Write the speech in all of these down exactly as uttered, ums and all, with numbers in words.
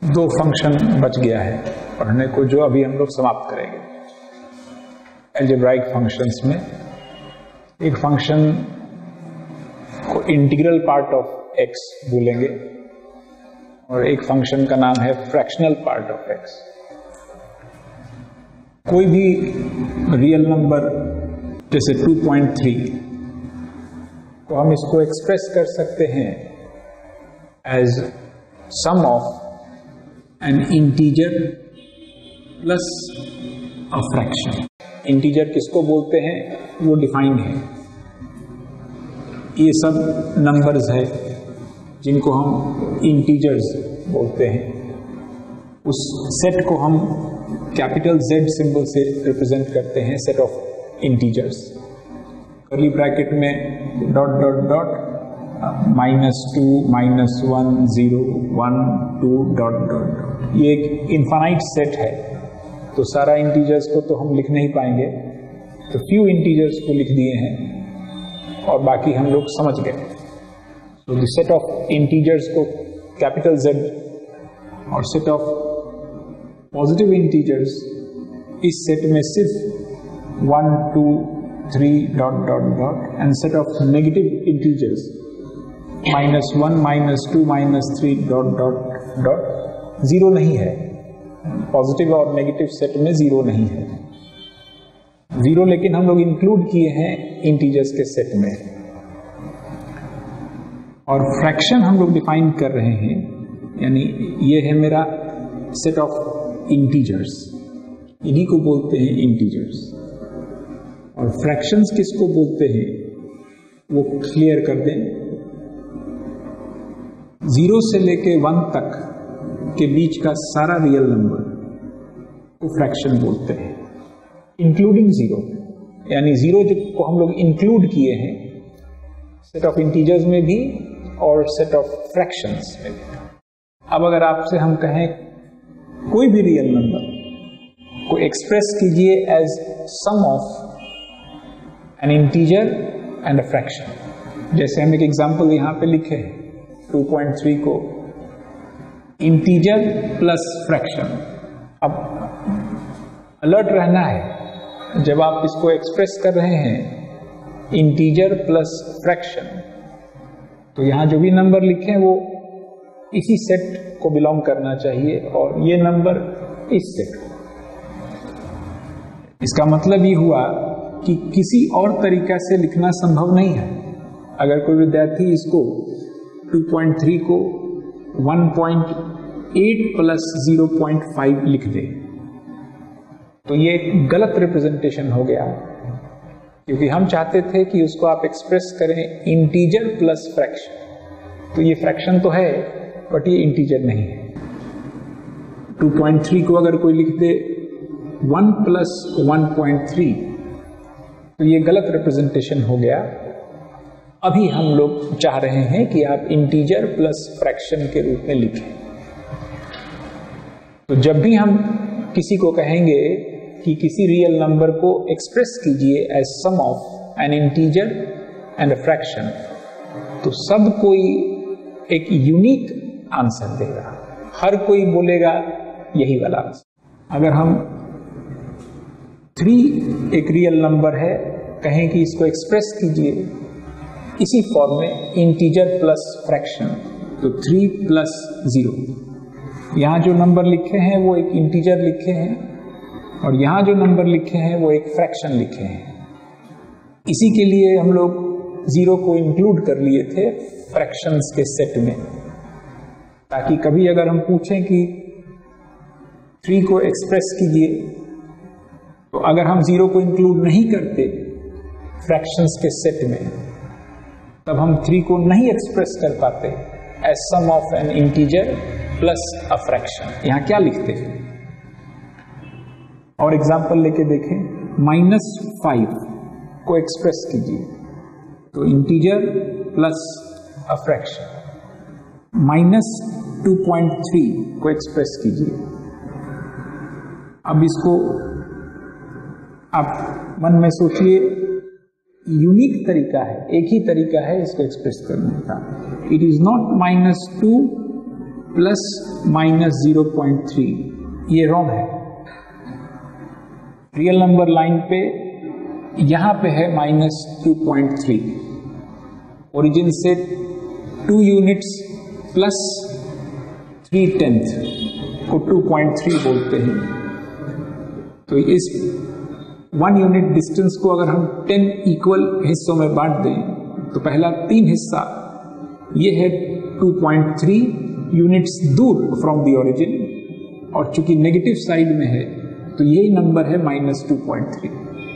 दो फंक्शन बच गया है पढ़ने को, जो अभी हम लोग समाप्त करेंगे। अलजेब्राइक फंक्शंस में एक फंक्शन को इंटीग्रल पार्ट ऑफ एक्स बोलेंगे और एक फंक्शन का नाम है फ्रैक्शनल पार्ट ऑफ एक्स। कोई भी रियल नंबर जैसे टू पॉइंट थ्री को हम इसको एक्सप्रेस कर सकते हैं as sum of an integer plus a fraction. Integer किसको बोलते हैं वो डिफाइंड है। ये सब नंबर्स है जिनको हम इंटीजर्स बोलते हैं। उस सेट को हम कैपिटल Z सिंबल से रिप्रेजेंट करते हैं, set of integers. Curly bracket में dot dot dot minus two minus one zero one two dot dot dot. ये एक इनफाइनाइट सेट है, तो सारा इंटीजर्स को तो हम लिख नहीं पाएंगे, तो फ्यू इंटीजर्स को लिख दिए हैं और बाकी हम लोग समझ गए। तो द सेट ऑफ इंटीजर्स को कैपिटल Z और सेट ऑफ पॉजिटिव इंटीजर्स इस सेट में सिर्फ one two three dot dot dot and set of negative integers minus one minus two minus three dot dot dot zero नहीं है। Positive और negative set में zero नहीं है। जीरो लेकिन हम लोग इंक्लूड किए हैं इंटीजर्स के सेट में। और फ्रैक्शन हम लोग डिफाइन कर रहे हैं, यानी ये है मेरा सेट ऑफ इंटीजर्स, इन्हीं को बोलते हैं इंटीजर्स। और फ्रैक्शंस किसको बोलते हैं वो क्लियर कर दें। जीरो से लेके वन तक के बीच का सारा रियल नंबर को फ्रैक्शन बोलते हैं, इंक्लूडिंग जीरो। यानी जीरो जो को हम लोग इंक्लूड किए हैं सेट ऑफ इंटीजर्स में भी और सेट ऑफ फ्रैक्शंस में भी। अब अगर आपसे हम कहें कोई भी रियल नंबर को एक्सप्रेस कीजिए as sum of an integer and a fraction, जैसे हम एक एग्जांपल यहां पे लिखे हैं टू पॉइंट थ्री को इंटीजर प्लस फ्रैक्शन। अब अलर्ट रहना है, जब आप इसको एक्सप्रेस कर रहे हैं इंटीजर प्लस फ्रैक्शन, तो यहां जो भी नंबर लिखे हैं वो इसी सेट को बिलोंग करना चाहिए और ये नंबर इस सेट को। इसका मतलब ये हुआ कि किसी और तरीका से लिखना संभव नहीं है। अगर कोई विद्यार्थी इसको टू पॉइंट थ्री को one point eight plus zero point five लिख दे तो ये एक गलत रिप्रेजेंटेशन हो गया, क्योंकि हम चाहते थे कि उसको आप एक्सप्रेस करें इंटीजर प्लस फ्रैक्शन। तो ये फ्रैक्शन तो है बट ये इंटीजर नहीं है। टू पॉइंट थ्री को अगर कोई लिख दे one plus one point three तो ये गलत रिप्रेजेंटेशन हो गया। अभी हम लोग चाह रहे हैं कि आप इंटीजर प्लस फ्रैक्शन के रूप में लिखें। तो जब भी हम किसी को कहेंगे कि किसी रियल नंबर को एक्सप्रेस कीजिए as sum of an integer and a fraction, तो सब कोई एक यूनिक आंसर देगा, हर कोई बोलेगा यही वाला आंसर। अगर हम थ्री एक रियल नंबर है, कहें कि इसको एक्सप्रेस कीजिए इसी फॉर्म में इंटीजर प्लस फ्रैक्शन, तो थ्री प्लस जीरो। यहां जो नंबर लिखे हैं वो एक इंटीजर लिखे हैं और यहां जो नंबर लिखे हैं वो एक फ्रैक्शन लिखे हैं। इसी के लिए हम लोग जीरो को इंक्लूड कर लिए थे फ्रैक्शंस के सेट में, ताकि कभी अगर हम पूछें कि थ्री को एक्सप्रेस कीजिए, तो अगर हम जीरो को इंक्लूड नहीं करते फ्रैक्शंस के सेट में, तब हम थ्री को नहीं एक्सप्रेस कर पाते as sum of an integer plus a fraction. यहां क्या लिखते हैं और एग्जांपल लेके देखें। माइनस फाइव को एक्सप्रेस कीजिए तो integer plus a fraction. Minus two point three को एक्सप्रेस कीजिए। अब इसको आप मन में सोचिए, यूनिक तरीका है, एक ही तरीका है इसको एक्सप्रेस करने का। It is not minus two plus minus zero point three, ये रॉन्ग है। रियल नंबर लाइन पे यहां पे है minus two point three, origin से two units plus three tenth को टू पॉइंट थ्री बोलते हैं। तो इस वन यूनिट डिस्टेंस को अगर हम टेन इक्वल हिस्सों में बांट दें तो पहला तीन हिस्सा ये है टू पॉइंट थ्री यूनिट्स दूर फ्रॉम द ओरिजिन, और चूंकि नेगेटिव साइड में है तो यही नंबर है माइनस टू पॉइंट थ्री।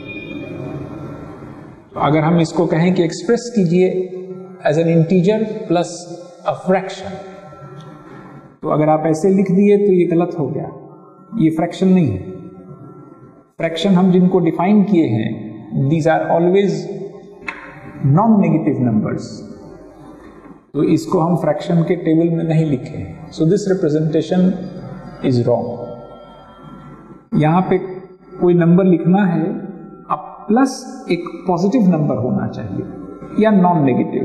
अगर हम इसको कहें कि एक्सप्रेस कीजिए as an integer plus a fraction, तो अगर आप ऐसे लिख दिए तो ये गलत हो गया, ये फ्रैक्शन नहीं है। फ्रैक्शन हम जिनको डिफाइन किए हैं, these are always non negative numbers, तो इसको हम फ्रैक्शन के टेबल में नहीं लिखे, so this representation is wrong. यहां पे कोई नंबर लिखना है, अब प्लस एक पॉजिटिव नंबर होना चाहिए या नॉन नेगेटिव।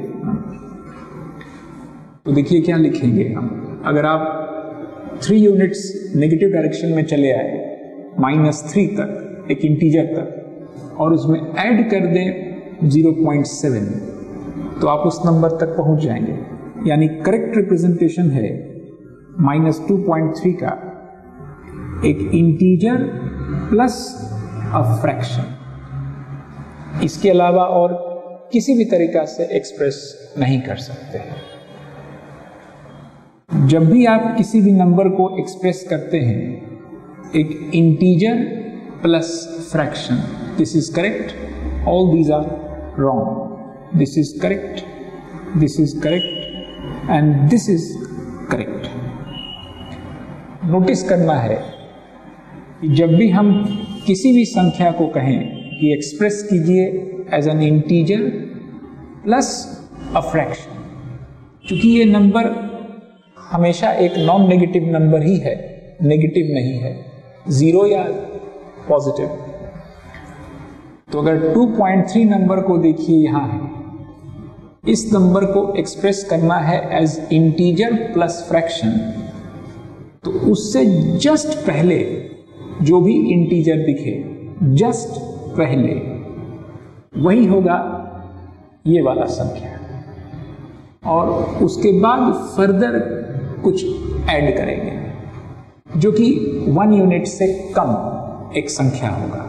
तो देखिए क्या लिखेंगे हम, अगर आप थ्री यूनिट्स नेगेटिव डायरेक्शन में चले आए माइनस थ्री तक, एक इंटीजर तक, और उसमें ऐड कर दें जीरो पॉइंट सेवन, तो आप उस नंबर तक पहुंच जाएंगे। यानी करेक्ट रिप्रेजेंटेशन है माइनस टू पॉइंट थ्री का एक इंटीजर प्लस अ फ्रैक्शन, इसके अलावा और किसी भी तरीका से एक्सप्रेस नहीं कर सकते। जब भी आप किसी भी नंबर को एक्सप्रेस करते हैं, एक integer plus fraction, this is correct, all these are wrong, this is correct, this is correct and this is correct. Notice करना है कि जब भी हम किसी भी संख्या को कहें कि एक्सप्रेस कीजिए as an integer plus a fraction, क्योंकि ये नंबर हमेशा एक नॉन नेगेटिव नंबर ही है, नेगेटिव नहीं है, जीरो या पॉजिटिव। तो अगर टू पॉइंट थ्री नंबर को देखिए यहां है, इस नंबर को एक्सप्रेस करना है एज इंटीजर प्लस फ्रैक्शन, तो उससे जस्ट पहले जो भी इंटीजर दिखे, जस्ट पहले वही होगा ये वाला संख्या, और उसके बाद फर्दर कुछ ऐड करेंगे जो कि वन यूनिट से कम एक संख्या होगा।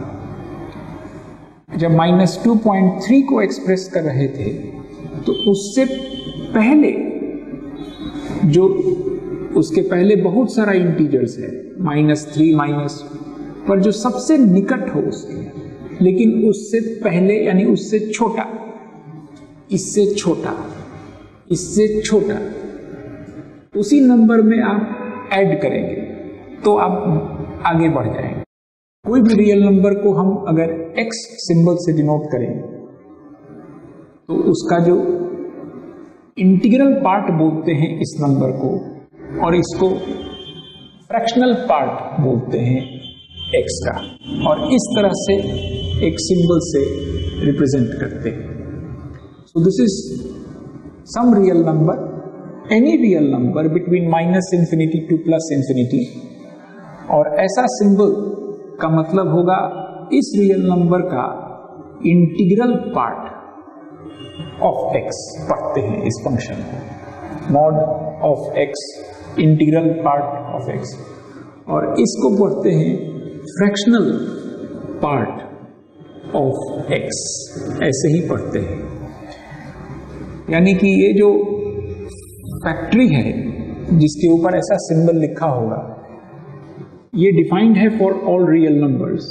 जब माइनस टू पॉइंट थ्री को एक्सप्रेस कर रहे थे तो उससे पहले जो उसके पहले बहुत सारा इंटीजर्स है, माइनस थ्री माइनस, पर जो सबसे निकट हो उसके, लेकिन उससे पहले यानी उससे छोटा, इससे छोटा, इससे छोटा, उसी नंबर में आप ऐड करेंगे तो आप आगे बढ़ जाएंगे। कोई भी रियल नंबर को हम अगर x सिंबल से डिनोट करें तो उसका जो इंटीग्रल पार्ट बोलते हैं इस नंबर को, और इसको फ्रैक्शनल पार्ट बोलते हैं x का, और इस तरह से एक सिंबल से रिप्रेजेंट करते हैं। So this is some real number, any real number between minus infinity to plus infinity, और ऐसा सिंबल का मतलब होगा इस रियल नंबर का इंटीग्रल पार्ट ऑफ x पढ़ते हैं इस फंक्शन को, mod of x integral part of x, और इसको पढ़ते हैं फ्रैक्शनल पार्ट ऑफ x, ऐसे ही पढ़ते हैं। यानी कि ये जो फैक्ट्री है जिसके ऊपर ऐसा सिंबल लिखा होगा, ये डिफाइंड है फॉर ऑल रियल नंबर्स,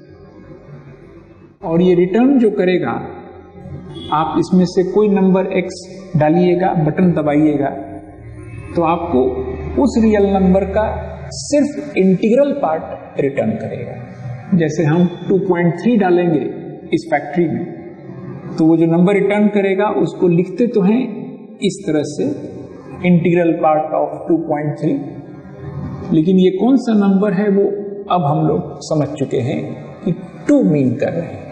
और ये रिटर्न जो करेगा, आप इसमें से कोई नंबर x डालिएगा, बटन दबाइएगा, तो आपको उस रियल नंबर का सिर्फ इंटीग्रल पार्ट रिटर्न करेगा। जैसे हम टू पॉइंट थ्री डालेंगे इस फैक्ट्री में, तो वो जो नंबर रिटर्न करेगा उसको लिखते तो हैं इस तरह से, integral part of two point three, लेकिन ये कौन सा नंबर है वो अब हम लोग समझ चुके हैं कि टू मीन कर रहे हैं।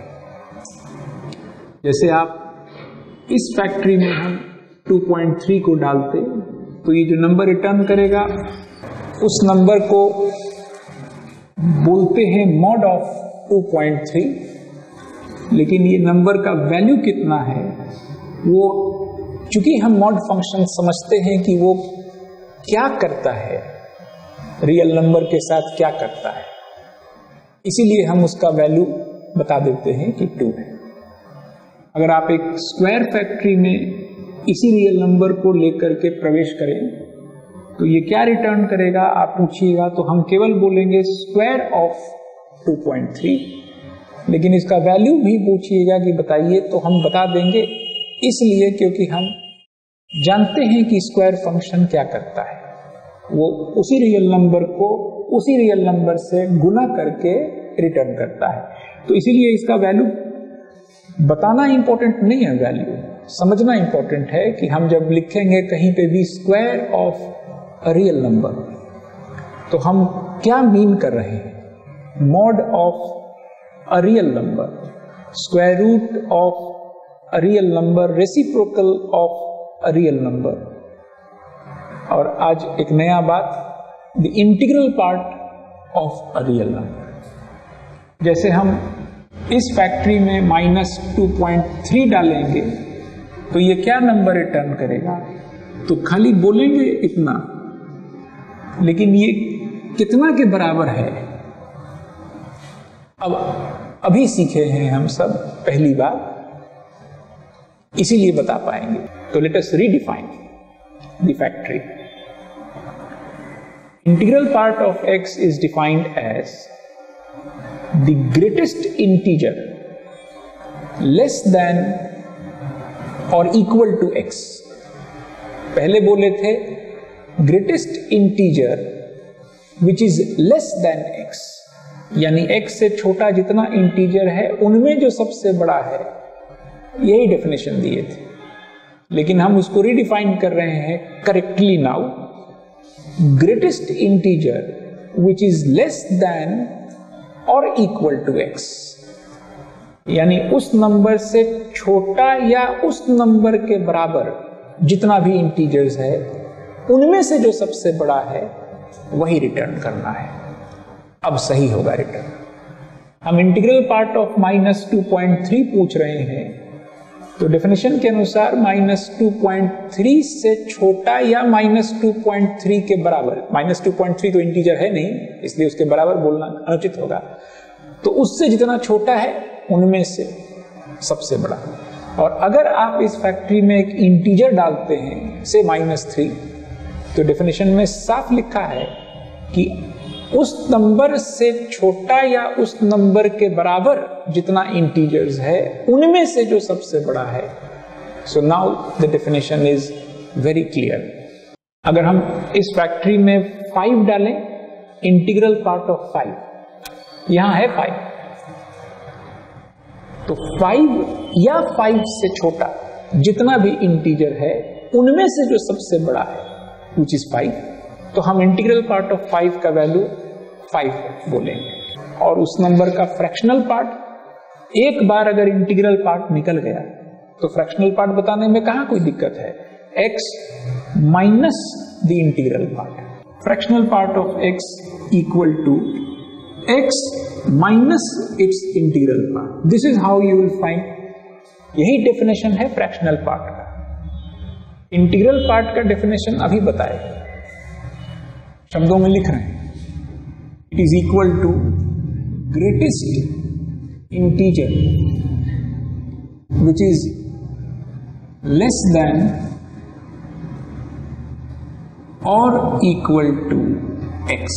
जैसे आप इस फैक्ट्री में हम टू पॉइंट थ्री को डालते तो ये जो नंबर रिटर्न करेगा उस नंबर को बोलते हैं mod of two point three, लेकिन ये नंबर का वैल्यू कितना है वो, चूंकि हम मॉड फंक्शन समझते हैं कि वो क्या करता है, रियल नंबर के साथ क्या करता है, इसीलिए हम उसका वैल्यू बता देते हैं कि टू है। अगर आप एक स्क्वायर फैक्ट्री में इसी रियल नंबर को लेकर के प्रवेश करें तो ये क्या रिटर्न करेगा आप पूछिएगा, तो हम केवल बोलेंगे square of two point three, लेकिन इसका वैल्यू भी पूछिएगा कि बताइए, तो हम बता देंगे, इसलिए क्योंकि हम जानते हैं कि स्क्वायर फंक्शन क्या करता है, वो उसी रियल नंबर को उसी रियल नंबर से गुना करके रिटर्न करता है। तो इसीलिए इसका वैल्यू बताना इंपॉर्टेंट नहीं है, वैल्यू समझना इंपॉर्टेंट है कि हम जब लिखेंगे कहीं पे भी square of a real number तो हम क्या मीन कर रहे हैं, mod of a real number, square root of a real number, reciprocal of a real number. और आज एक नया बात, the integral part of a real number. जैसे हम इस फैक्ट्री में माइनस टू पॉइंट थ्री डालेंगे तो ये क्या नंबर रिटर्न करेगा, तो खाली बोलेंगे इतना, लेकिन ये कितना के बराबर है अब अभी सीखे हैं हम सब पहली बार, इसीलिए बता पाएंगे। तो let us redefine the factory. Integral part of x is defined as the greatest integer less than or equal to x। पहले बोले थे greatest integer which is less than x, यानी x से छोटा जितना इंटीजर है उनमें जो सबसे बड़ा है, यही डेफिनेशन दिए थे, लेकिन हम उसको रीडिफाइन कर रहे हैं correctly now. Greatest integer which is less than और इक्वल टू x, यानी उस नंबर से छोटा या उस नंबर के बराबर जितना भी इंटीजर्स है उनमें से जो सबसे बड़ा है वही रिटर्न करना है। अब सही होगा रिटर्न। हम integral part of minus two point three पूछ रहे हैं, तो डेफिनेशन के अनुसार माइनस टू पॉइंट थ्री से छोटा या माइनस टू पॉइंट थ्री के बराबर, माइनस टू पॉइंट थ्री तो इंटीजर है नहीं इसलिए उसके बराबर बोलना अनुचित होगा, तो उससे जितना छोटा है उनमें से सबसे बड़ा। और अगर आप इस फैक्ट्री में एक इंटीजर डालते हैं से माइनस थ्री, तो डेफिनेशन में साफ लिखा है कि उस नंबर से छोटा या उस नंबर के बराबर जितना इंटीजर्स है उनमें से जो सबसे बड़ा है। So now the definition is very clear. अगर हम इस फैक्ट्री में फाइव डालें, इंटीग्रल पार्ट ऑफ फाइव, यहां है फाइव, तो फाइव या फाइव से छोटा जितना भी इंटीजर है उनमें से जो सबसे बड़ा है विच इज फाइव, तो हम इंटीग्रल पार्ट ऑफ फाइव का वैल्यू फाइव बोलेंगे। और उस नंबर का फ्रैक्शनल पार्ट, एक बार अगर इंटीग्रल पार्ट निकल गया तो फ्रैक्शनल पार्ट बताने में कहां कोई दिक्कत है, x minus the integral part, fractional part of x equal to x minus its integral part. This is how you will find, यही डेफिनेशन है फ्रैक्शनल पार्ट का। इंटीग्रल पार्ट का डेफिनेशन अभी बताए, शब्दों में लिख रहे हैं, it is equal to greatest integer which is less than और इक्वल टू x।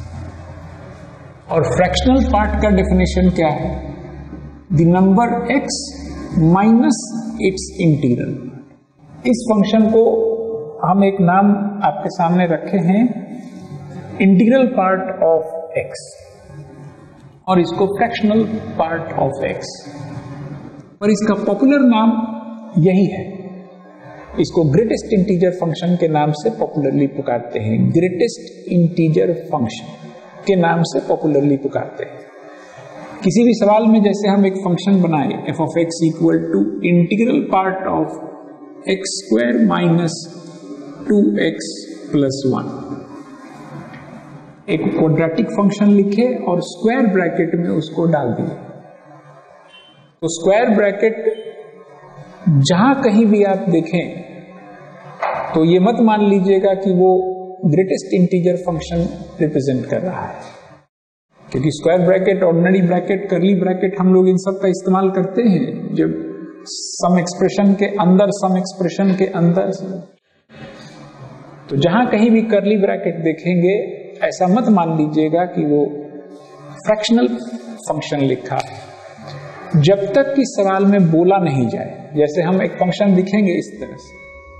और फ्रैक्शनल पार्ट का डेफिनेशन क्या है, the number x minus its integral. इस फंक्शन को हम एक नाम आपके सामने रखे हैं, इंटीग्रल पार्ट ऑफ x, और इसको फ्रैक्शनल पार्ट ऑफ x, और इसका पॉपुलर नाम यही है। इसको ग्रेटेस्ट इंटीजर फंक्शन के नाम से पॉपुलरली पुकारते हैं, ग्रेटेस्ट इंटीजर फंक्शन के नाम से पॉपुलरली पुकारते हैं। किसी भी सवाल में जैसे हम एक फंक्शन बनाए f of x equal to integral part of x square minus two x plus one. एक क्वाड्रेटिक फंक्शन लिखे और स्क्वायर ब्रैकेट में उसको डाल दिए। तो स्क्वायर ब्रैकेट जहां कहीं भी आप देखें तो ये मत मान लीजिएगा कि वो ग्रेटेस्ट इंटीजर फंक्शन रिप्रेजेंट कर रहा है, क्योंकि square bracket, ordinary bracket, curly bracket हम लोग इन सब का इस्तेमाल करते हैं जब सम एक्सप्रेशन के अंदर सम एक्सप्रेशन के अंदर। तो जहां कहीं भी करली ब्रैकेट देखेंगे ऐसा मत मान लीजिएगा कि वो फ्रैक्शनल फंक्शन लिखा है, जब तक कि सवाल में बोला नहीं जाए। जैसे हम एक फंक्शन लिखेंगे इस तरह से,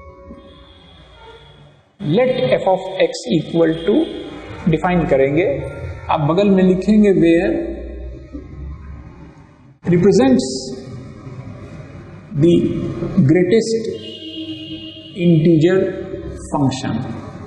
let f of x equal to, define करेंगे, आप बगल में लिखेंगे where represents the greatest integer function.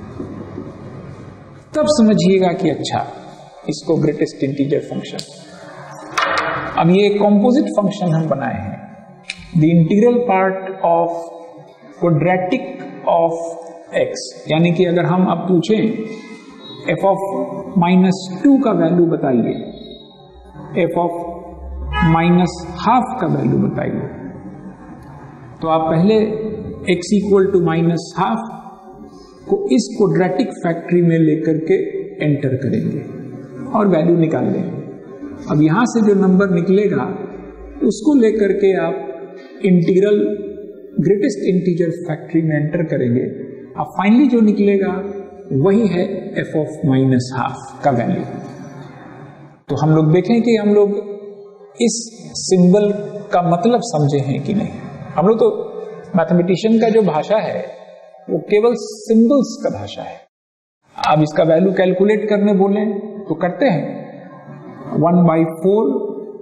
तब समझिएगा कि अच्छा इसको ग्रेटेस्ट इंटीजर फंक्शन। अब ये कॉम्पोजिट फंक्शन हम बनाए हैं, the integral part of quadratic of x, यानी कि अगर हम अब पूछें एफ ऑफ माइनस टू का वैल्यू बताइए, एफ ऑफ माइनस हाफ का वैल्यू बताइए, तो आप पहले x equal to minus half को इस क्वाड्रेटिक फैक्ट्री में लेकर के एंटर करेंगे और वैल्यू निकाल लेंगे। अब यहां से जो नंबर निकलेगा उसको लेकर के आप इंटीग्रल ग्रेटेस्ट इंटीजर फैक्ट्री में एंटर करेंगे। अब फाइनली जो निकलेगा वही है एफ ऑफ माइनस हाफ का वैल्यू। तो हम लोग देखें कि हम लोग इस सिंबल का मतलब समझे हैं कि नहीं। हम लोग तो मैथमेटिशियन का जो भाषा है वो केवल सिंबल्स का भाषा है। अब इसका वैल्यू कैलकुलेट करने बोले तो करते हैं, one by four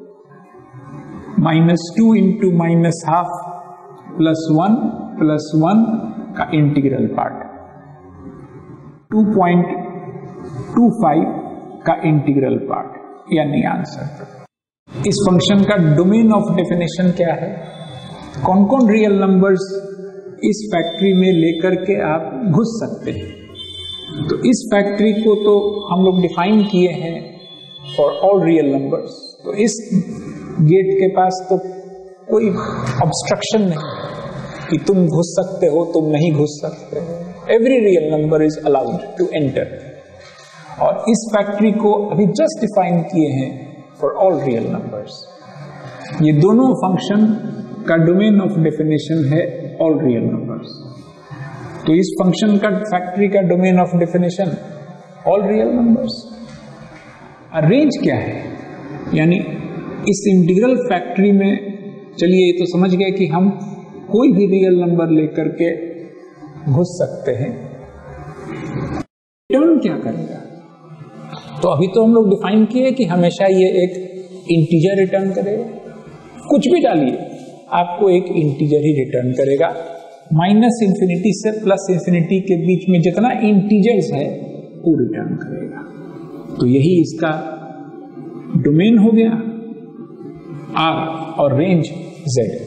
minus two into minus half plus one plus one का integral part, two point two five का इंटीग्रल पार्ट, यानी आंसर। इस फंक्शन का डोमेन ऑफ डेफिनेशन क्या है, कौन कौन रियल नंबर्स इस फैक्ट्री में लेकर के आप घुस सकते हैं। तो इस फैक्ट्री को तो हम लोग डिफाइन किए हैं फॉर ऑल रियल नंबर्स। तो इस गेट के पास तो कोई ऑब्स्ट्रक्शन नहीं कि तुम घुस सकते हो, तुम नहीं घुस सकते हो। Every real number is allowed to enter. और इस फैक्ट्री को अभी जस्ट डिफाइन किए हैं फॉर ऑल रियल नंबर्स। ये दोनों फंक्शन का डोमेन ऑफ डेफिनेशन है ऑल रियल नंबर्स। तो इस फंक्शन का फैक्ट्री का domain of definition all real numbers. Range क्या है, यानी इस इंटीग्रल फैक्ट्री में, चलिए ये तो समझ गए कि हम कोई भी रियल नंबर लेकर के घुस सकते हैं। रिटर्न क्या करेगा, तो अभी तो हम लोग डिफाइन किए कि हमेशा ये एक इंटीजर रिटर्न करेगा। कुछ भी डालिए आपको एक इंटीजर ही रिटर्न करेगा। माइनस इंफिनिटी से प्लस इंफिनिटी के बीच में जितना इंटीजर्स है वो रिटर्न करेगा। तो यही इसका डोमेन हो गया आर और रेंज जेड।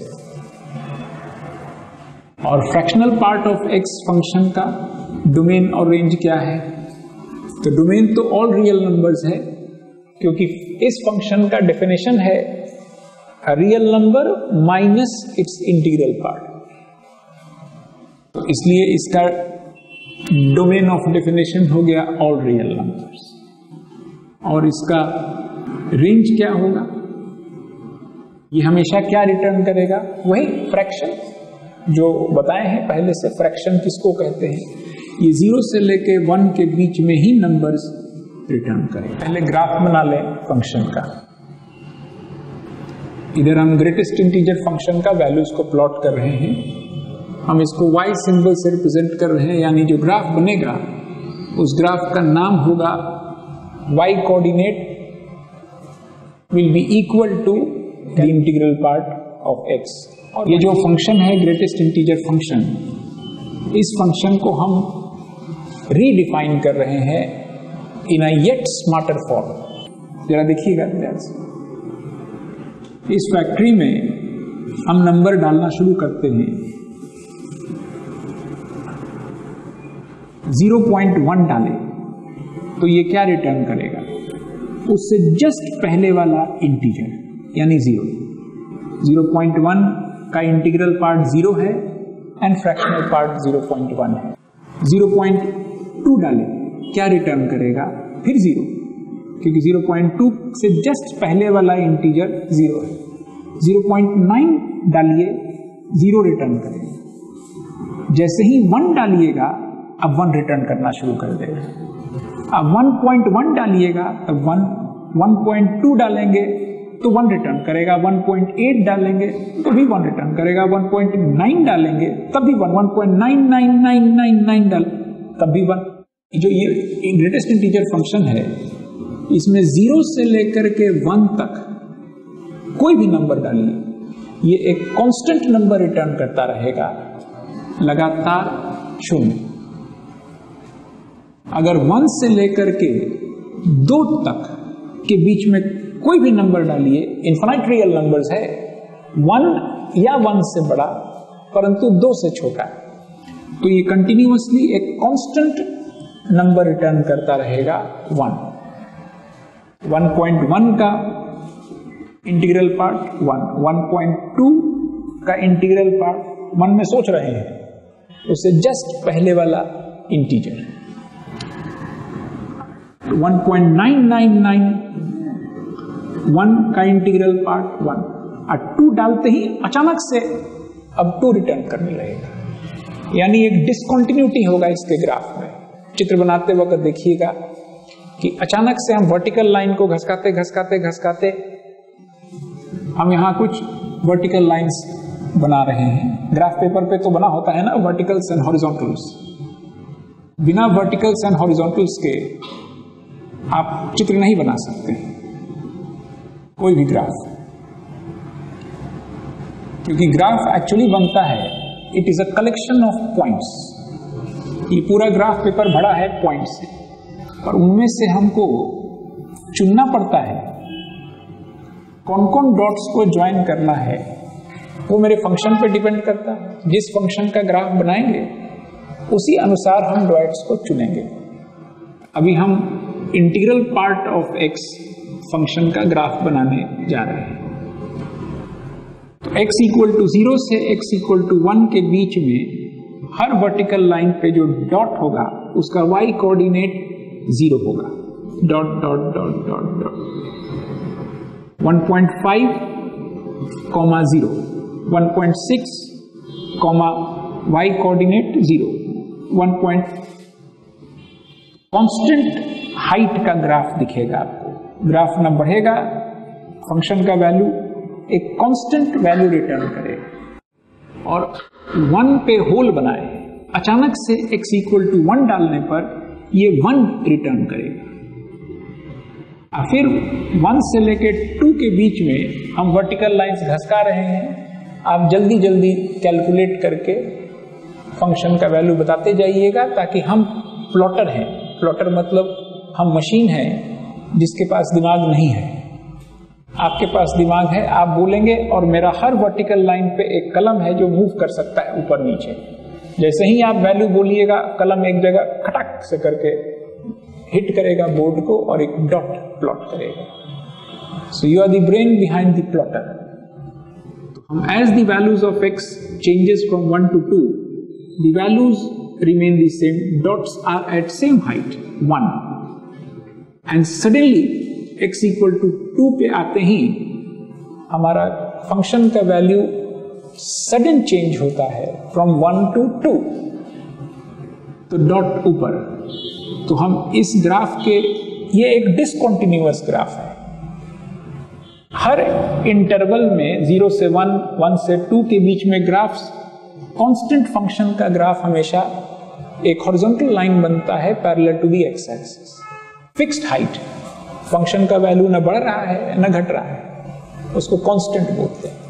और fractional part of x function का डोमेन और रेंज क्या है, तो डोमेन तो ऑल रियल नंबर्स है, क्योंकि इस फंक्शन का डेफिनेशन है real number minus its integral part. तो इसलिए इसका डोमेन ऑफ डेफिनेशन हो गया ऑल रियल नंबर्स। और इसका रेंज क्या होगा, ये हमेशा क्या रिटर्न करेगा, वही फ्रैक्शन जो बताए हैं पहले से। फ्रैक्शन किसको कहते हैं, ये जीरो से लेके वन के बीच में ही नंबर्स रिटर्न करें। पहले ग्राफ बना लें फंक्शन का। इधर हम ग्रेटेस्ट इंटीजर फंक्शन का वैल्यूज को प्लॉट कर रहे हैं, हम इसको y सिंबल से रिप्रेजेंट कर रहे हैं, यानी जो ग्राफ बनेगा उस ग्राफ का नाम होगा y coordinate will be equal to the integral part of x। और ये जो फंक्शन है ग्रेटेस्ट इंटीजर फंक्शन, इस फंक्शन को हम रीडिफाइन कर रहे हैं in a yet smarter form. जरा देखिएगा ध्यान से, इस फैक्ट्री में हम नंबर डालना शुरू करते हैं। ज़ीरो पॉइंट वन डालें तो ये क्या रिटर्न करेगा, उससे जस्ट पहले वाला इंटीजर यानी जीरो। ज़ीरो पॉइंट वन का इंटीग्रल पार्ट जीरो है and fractional part zero point one है। ज़ीरो पॉइंट टू डालें, क्या रिटर्न करेगा, फिर जीरो, क्योंकि ज़ीरो पॉइंट टू से जस्ट पहले वाला इंटीजर जीरो है। ज़ीरो पॉइंट नाइन डालिए, जीरो रिटर्न करेगा। जैसे ही वन डालिएगा अब वन रिटर्न करना शुरू कर देगा। अब वन पॉइंट वन डालिएगा तब वन, वन पॉइंट टू डालेंगे तो वन रिटर्न करेगा, वन पॉइंट एट डालेंगे तो भी वन रिटर्न करेगा, वन पॉइंट नाइन डालेंगे तब भी one, one point nine nine nine nine nine डाल तब भी वन। जो ये ग्रेटेस्ट इंटीजर फंक्शन है इसमें जीरो से लेकर के वन तक कोई भी नंबर डालिए, ये एक कांस्टेंट नंबर रिटर्न करता रहेगा, लगातार शून्य। अगर वन से लेकर के दो तक के बीच में कोई भी नंबर डालिए, इनफाइनाइट रियल नंबर्स है, वन या वन से बड़ा परंतु दो से छोटा, तो ये कंटिन्यूअसली एक कांस्टेंट नंबर रिटर्न करता रहेगा वन। वन पॉइंट वन का integral part one, one point two का इंटीग्रल पार्ट वन में सोच रहे हैं, उससे जस्ट पहले वाला integer one point nine nine nine, one का इंटीग्रल पार्ट वन, और टू डालते ही अचानक से अब टू रिटर्न करने लगेगा, यानी एक डिसकंटिन्यूटी होगा इसके ग्राफ में। चित्र बनाते वक्त देखिएगा कि अचानक से हम वर्टिकल लाइन को घसकाते घसकाते घसकाते हम यहां कुछ वर्टिकल लाइंस बना रहे हैं। ग्राफ पेपर पे तो बना होता है ना वर्टिकल्स एंड हॉरिजॉन्टल्स, बिना वर्टिकल्स एंड हॉरिजॉन्टल्स के आप चित्र नहीं बना सकते कोई भी ग्राफ, क्योंकि ग्राफ एक्चुअली बनता है, it is a collection of points. ये पूरा ग्राफ पेपर भरा है पॉइंट्स से, और उनमें से हमको चुनना पड़ता है कौन कौन डॉट्स को ज्वाइन करना है। वो मेरे फंक्शन पे डिपेंड करता है, जिस फंक्शन का ग्राफ बनाएंगे उसी अनुसार हम डॉट्स को चुनेंगे। अभी हम integral part of x function का ग्राफ बनाने जा रहे हैं। तो x इक्वल टू जीरो से x इक्वल टू वन के बीच में हर वर्टिकल लाइन पे जो डॉट होगा उसका y कोऑर्डिनेट जीरो होगा, dot dot dot dot dot one point five comma zero, one point six comma y coordinate zero, one point constant height का graph दिखेगा आपको। ग्राफ ना बढ़ेगा, फंक्शन का वैल्यू एक कांस्टेंट वैल्यू रिटर्न करे और वन पे होल बनाए। अचानक से x इक्वल टू वन डालने पर ये वन रिटर्न करेगा। फिर वन से लेके टू के बीच में हम वर्टिकल लाइंस घसका रहे हैं। आप जल्दी जल्दी कैलकुलेट करके फंक्शन का वैल्यू बताते जाइएगा, ताकि हम प्लॉटर हैं। प्लॉटर मतलब हम मशीन हैं जिसके पास दिमाग नहीं है। आपके पास दिमाग है, आप बोलेंगे और मेरा हर वर्टिकल लाइन पे एक कलम है जो मूव कर सकता है ऊपर नीचे। जैसे ही आप वैल्यू बोलिएगा, कलम एक जगह खटक से करके हिट करेगा बोर्ड को और एक डॉट प्लॉट करेगा। So you are the brain behind the plotter. हम as the values of x changes from one to two, the values remain the same, dots are at same height one, and suddenly x equal to two पे आते ही हमारा function का value sudden change होता है from one to two, तो dot ऊपर। तो हम इस ग्राफ के, ये एक डिसकंटिन्यूअस ग्राफ है। हर इंटरवल में जीरो से वन, वन से टू के बीच में ग्राफ्स, कांस्टेंट फंक्शन का ग्राफ हमेशा एक हॉरिजॉन्टल लाइन बनता है parallel to the x axis, fixed height. Function का वैल्यू न बढ़ रहा है न घट रहा है, उसको कांस्टेंट बोलते हैं।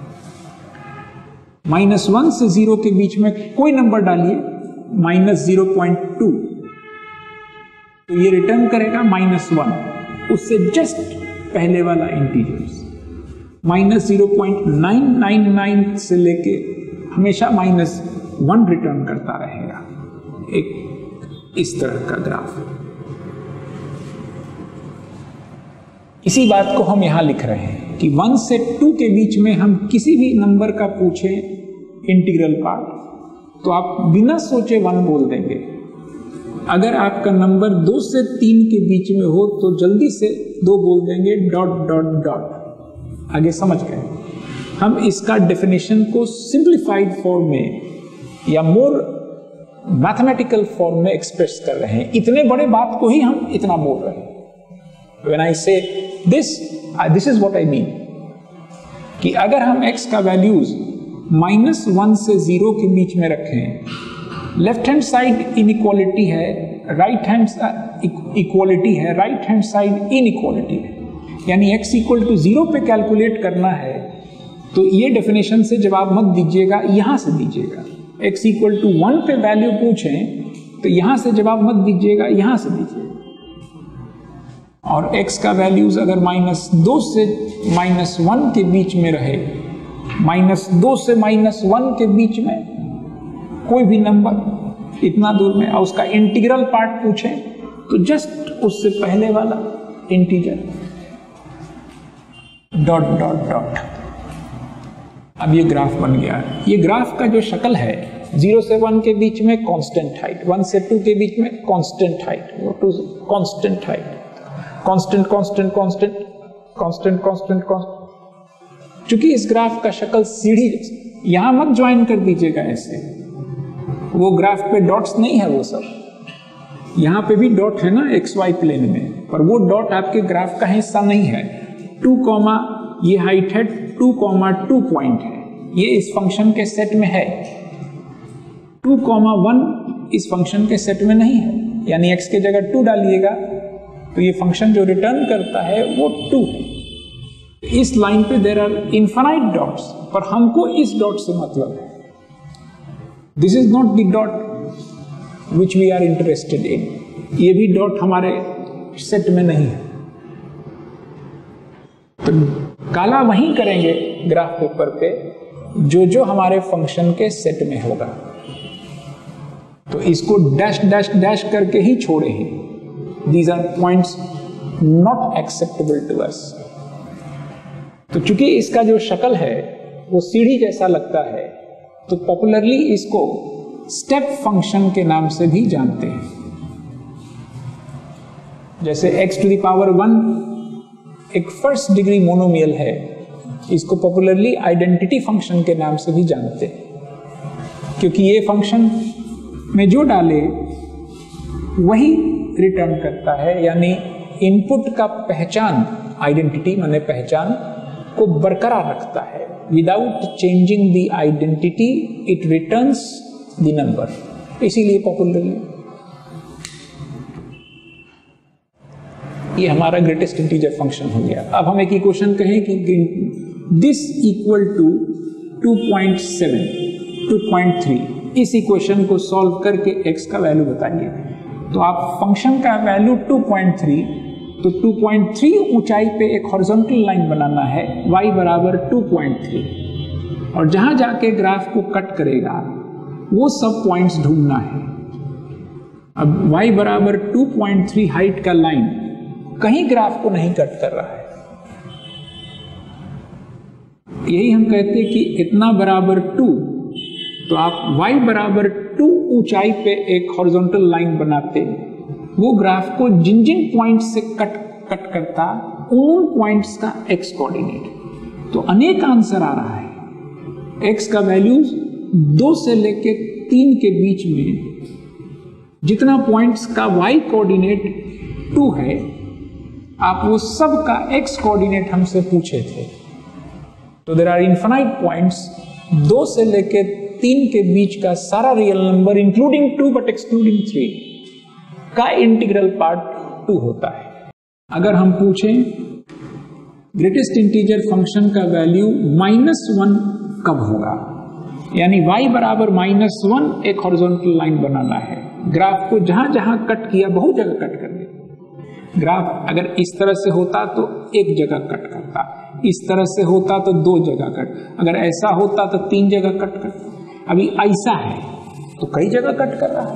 माइनस वन से जीरो के बीच में कोई नंबर डालिए, माइनस जीरो पॉइंट टू, तो ये रिटर्न करेगा माइनस वन, उससे जस्ट पहले वाला integers. Minus zero point nine nine nine से लेके हमेशा माइनस वन रिटर्न करता रहेगा। एक इस तरह का ग्राफ। इसी बात को हम यहां लिख रहे हैं कि वन से टू के बीच में हम किसी भी नंबर का पूछें इंटीग्रल पार्ट, तो आप बिना सोचे वन बोल देंगे। अगर आपका नंबर दो से तीन के बीच में हो तो जल्दी से दो बोल देंगे, डॉट डॉट डॉट। आगे समझ गए? हम इसका डेफिनेशन को सिंप्लीफाइड फॉर्म में या मोर मैथमेटिकल फॉर्म में एक्सप्रेस कर रहे हैं। इतने बड़े बात को ही हम इतना बोल रहे हैं। When I say this, this is what I mean कि अगर हम x का वैल्यूज माइनस वन से जीरो के बीच में रखें, लेफ्ट हैंड साइड इनइक्वालिटी है, राइट हैंड इक्वालिटी है, राइट हैंड साइड इनइक्वालिटी है, यानी x इक्वल टू जीरो पे कैलकुलेट करना है, तो ये डेफिनेशन से जवाब मत दीजिएगा, यहां से दीजिएगा। x इक्वल टू वन पे वैल्यू पूछें तो यहां से जवाब मत दीजिएगा, यहां से दीजिएगा। और x का वैल्यूज अगर माइनस दो से माइनस वन के बीच में रहे, माइनस दो से माइनस वन के बीच में कोई भी नंबर इतना दूर में, और उसका इंटीग्रल पार्ट पूछें तो जस्ट उससे पहले वाला इंटीजर डॉट डॉट डॉट। अब ये ग्राफ बन गया। ये ग्राफ का जो शक्ल है, जीरो से वन के बीच में कांस्टेंट हाइट, वन से टू के बीच में constant height, two constant height, constant constant constant constant constant constant. चूंकि इस ग्राफ का शक्ल सीढ़ी, यहां मत ज्वाइन कर दीजिएगा ऐसे, वो ग्राफ पे डॉट्स नहीं है वो सब। यहां पे भी डॉट है ना एक्स वाई प्लेन में, पर वो डॉट आपके ग्राफ का हिस्सा नहीं है। टू कॉमा ये हाइट है, टू कॉमा टू पॉइंट है, ये इस फंक्शन के सेट में है। टू कॉमा वन इस फंक्शन के सेट में नहीं है, यानी एक्स के जगह टू डालिएगा तो ये फंक्शन जो रिटर्न करता है वो टू है। इस लाइन पे देयर आर इनफाइनाइट डॉट्स, पर हमको इस डॉट से मतलब है। This is not the dot which we are interested in. ये भी डॉट हमारे सेट में नहीं है, तो काला वहीं करेंगे ग्राफ पेपर पे जो जो हमारे फंक्शन के सेट में होगा, तो इसको डैश डैश डैश करके ही छोड़े ही। These are points not acceptable to us। तो चूंकि इसका जो शक्ल है वो सीढ़ी जैसा लगता है, तो पॉपुलरली इसको स्टेप फंक्शन के नाम से भी जानते हैं। जैसे x to the power one एक फर्स्ट डिग्री मोनोमियल है, इसको पॉपुलरली आइडेंटिटी फंक्शन के नाम से भी जानते हैं, क्योंकि ये फंक्शन में जो डाले वही रिटर्न करता है, यानी इनपुट का पहचान, आइडेंटिटी माने पहचान को बरकरार रखता है। Without changing the identity it returns the number, इसीलिए पॉपुलरली ये हमारा ग्रेटेस्ट इंटीजर फंक्शन हो गया। अब हम एक इक्वेशन कहें कि this equal to two point seven, two point three, इस इक्वेशन को सॉल्व करके x का वैल्यू बताइए। तो आप फंक्शन का वैल्यू टू पॉइंट थ्री, तो टू पॉइंट थ्री ऊंचाई पे एक हॉरिजॉन्टल लाइन बनाना है, y बराबर टू पॉइंट थ्री, और जहां जाके ग्राफ को कट करेगा वो सब पॉइंट्स ढूंढना है। अब y बराबर टू पॉइंट थ्री हाइट का लाइन कहीं ग्राफ को नहीं कट कर रहा है, यही हम कहते हैं कि इतना बराबर टू, तो आप y बराबर टू ऊंचाई पे एक हॉरिजॉन्टल लाइन बनाते, वो ग्राफ को जिन जिन पॉइंट से कट कट करता उन पॉइंट्स का x कोऑर्डिनेट। तो अनेक आंसर आ रहा है। x का वैल्यूज दो से लेके तीन के बीच में जितना पॉइंट्स का y कोऑर्डिनेट टू है, आप वो सब का x कोऑर्डिनेट हमसे पूछे थे। तो देयर आर इनफाइनाइट पॉइंट्स, दो से लेके तीन के बीच का सारा real number including two but excluding three का इंटीग्रल पार्ट टू होता है। अगर हम पूछें ग्रेटेस्ट इंटीजर फंक्शन का वैल्यू माइनस वन कब होगा, यानी y बराबर माइनस वन एक हॉरिजॉन्टल लाइन बनाना है, ग्राफ को जहां जहां कट किया बहुत जगह कट कर दिया। ग्राफ अगर इस तरह से होता तो एक जगह कट करता, इस तरह से होता तो दो जगह कट, अगर ऐसा होता तो तीन जगह कट करता। अभी ऐसा है तो कई जगह कट कर रहा है,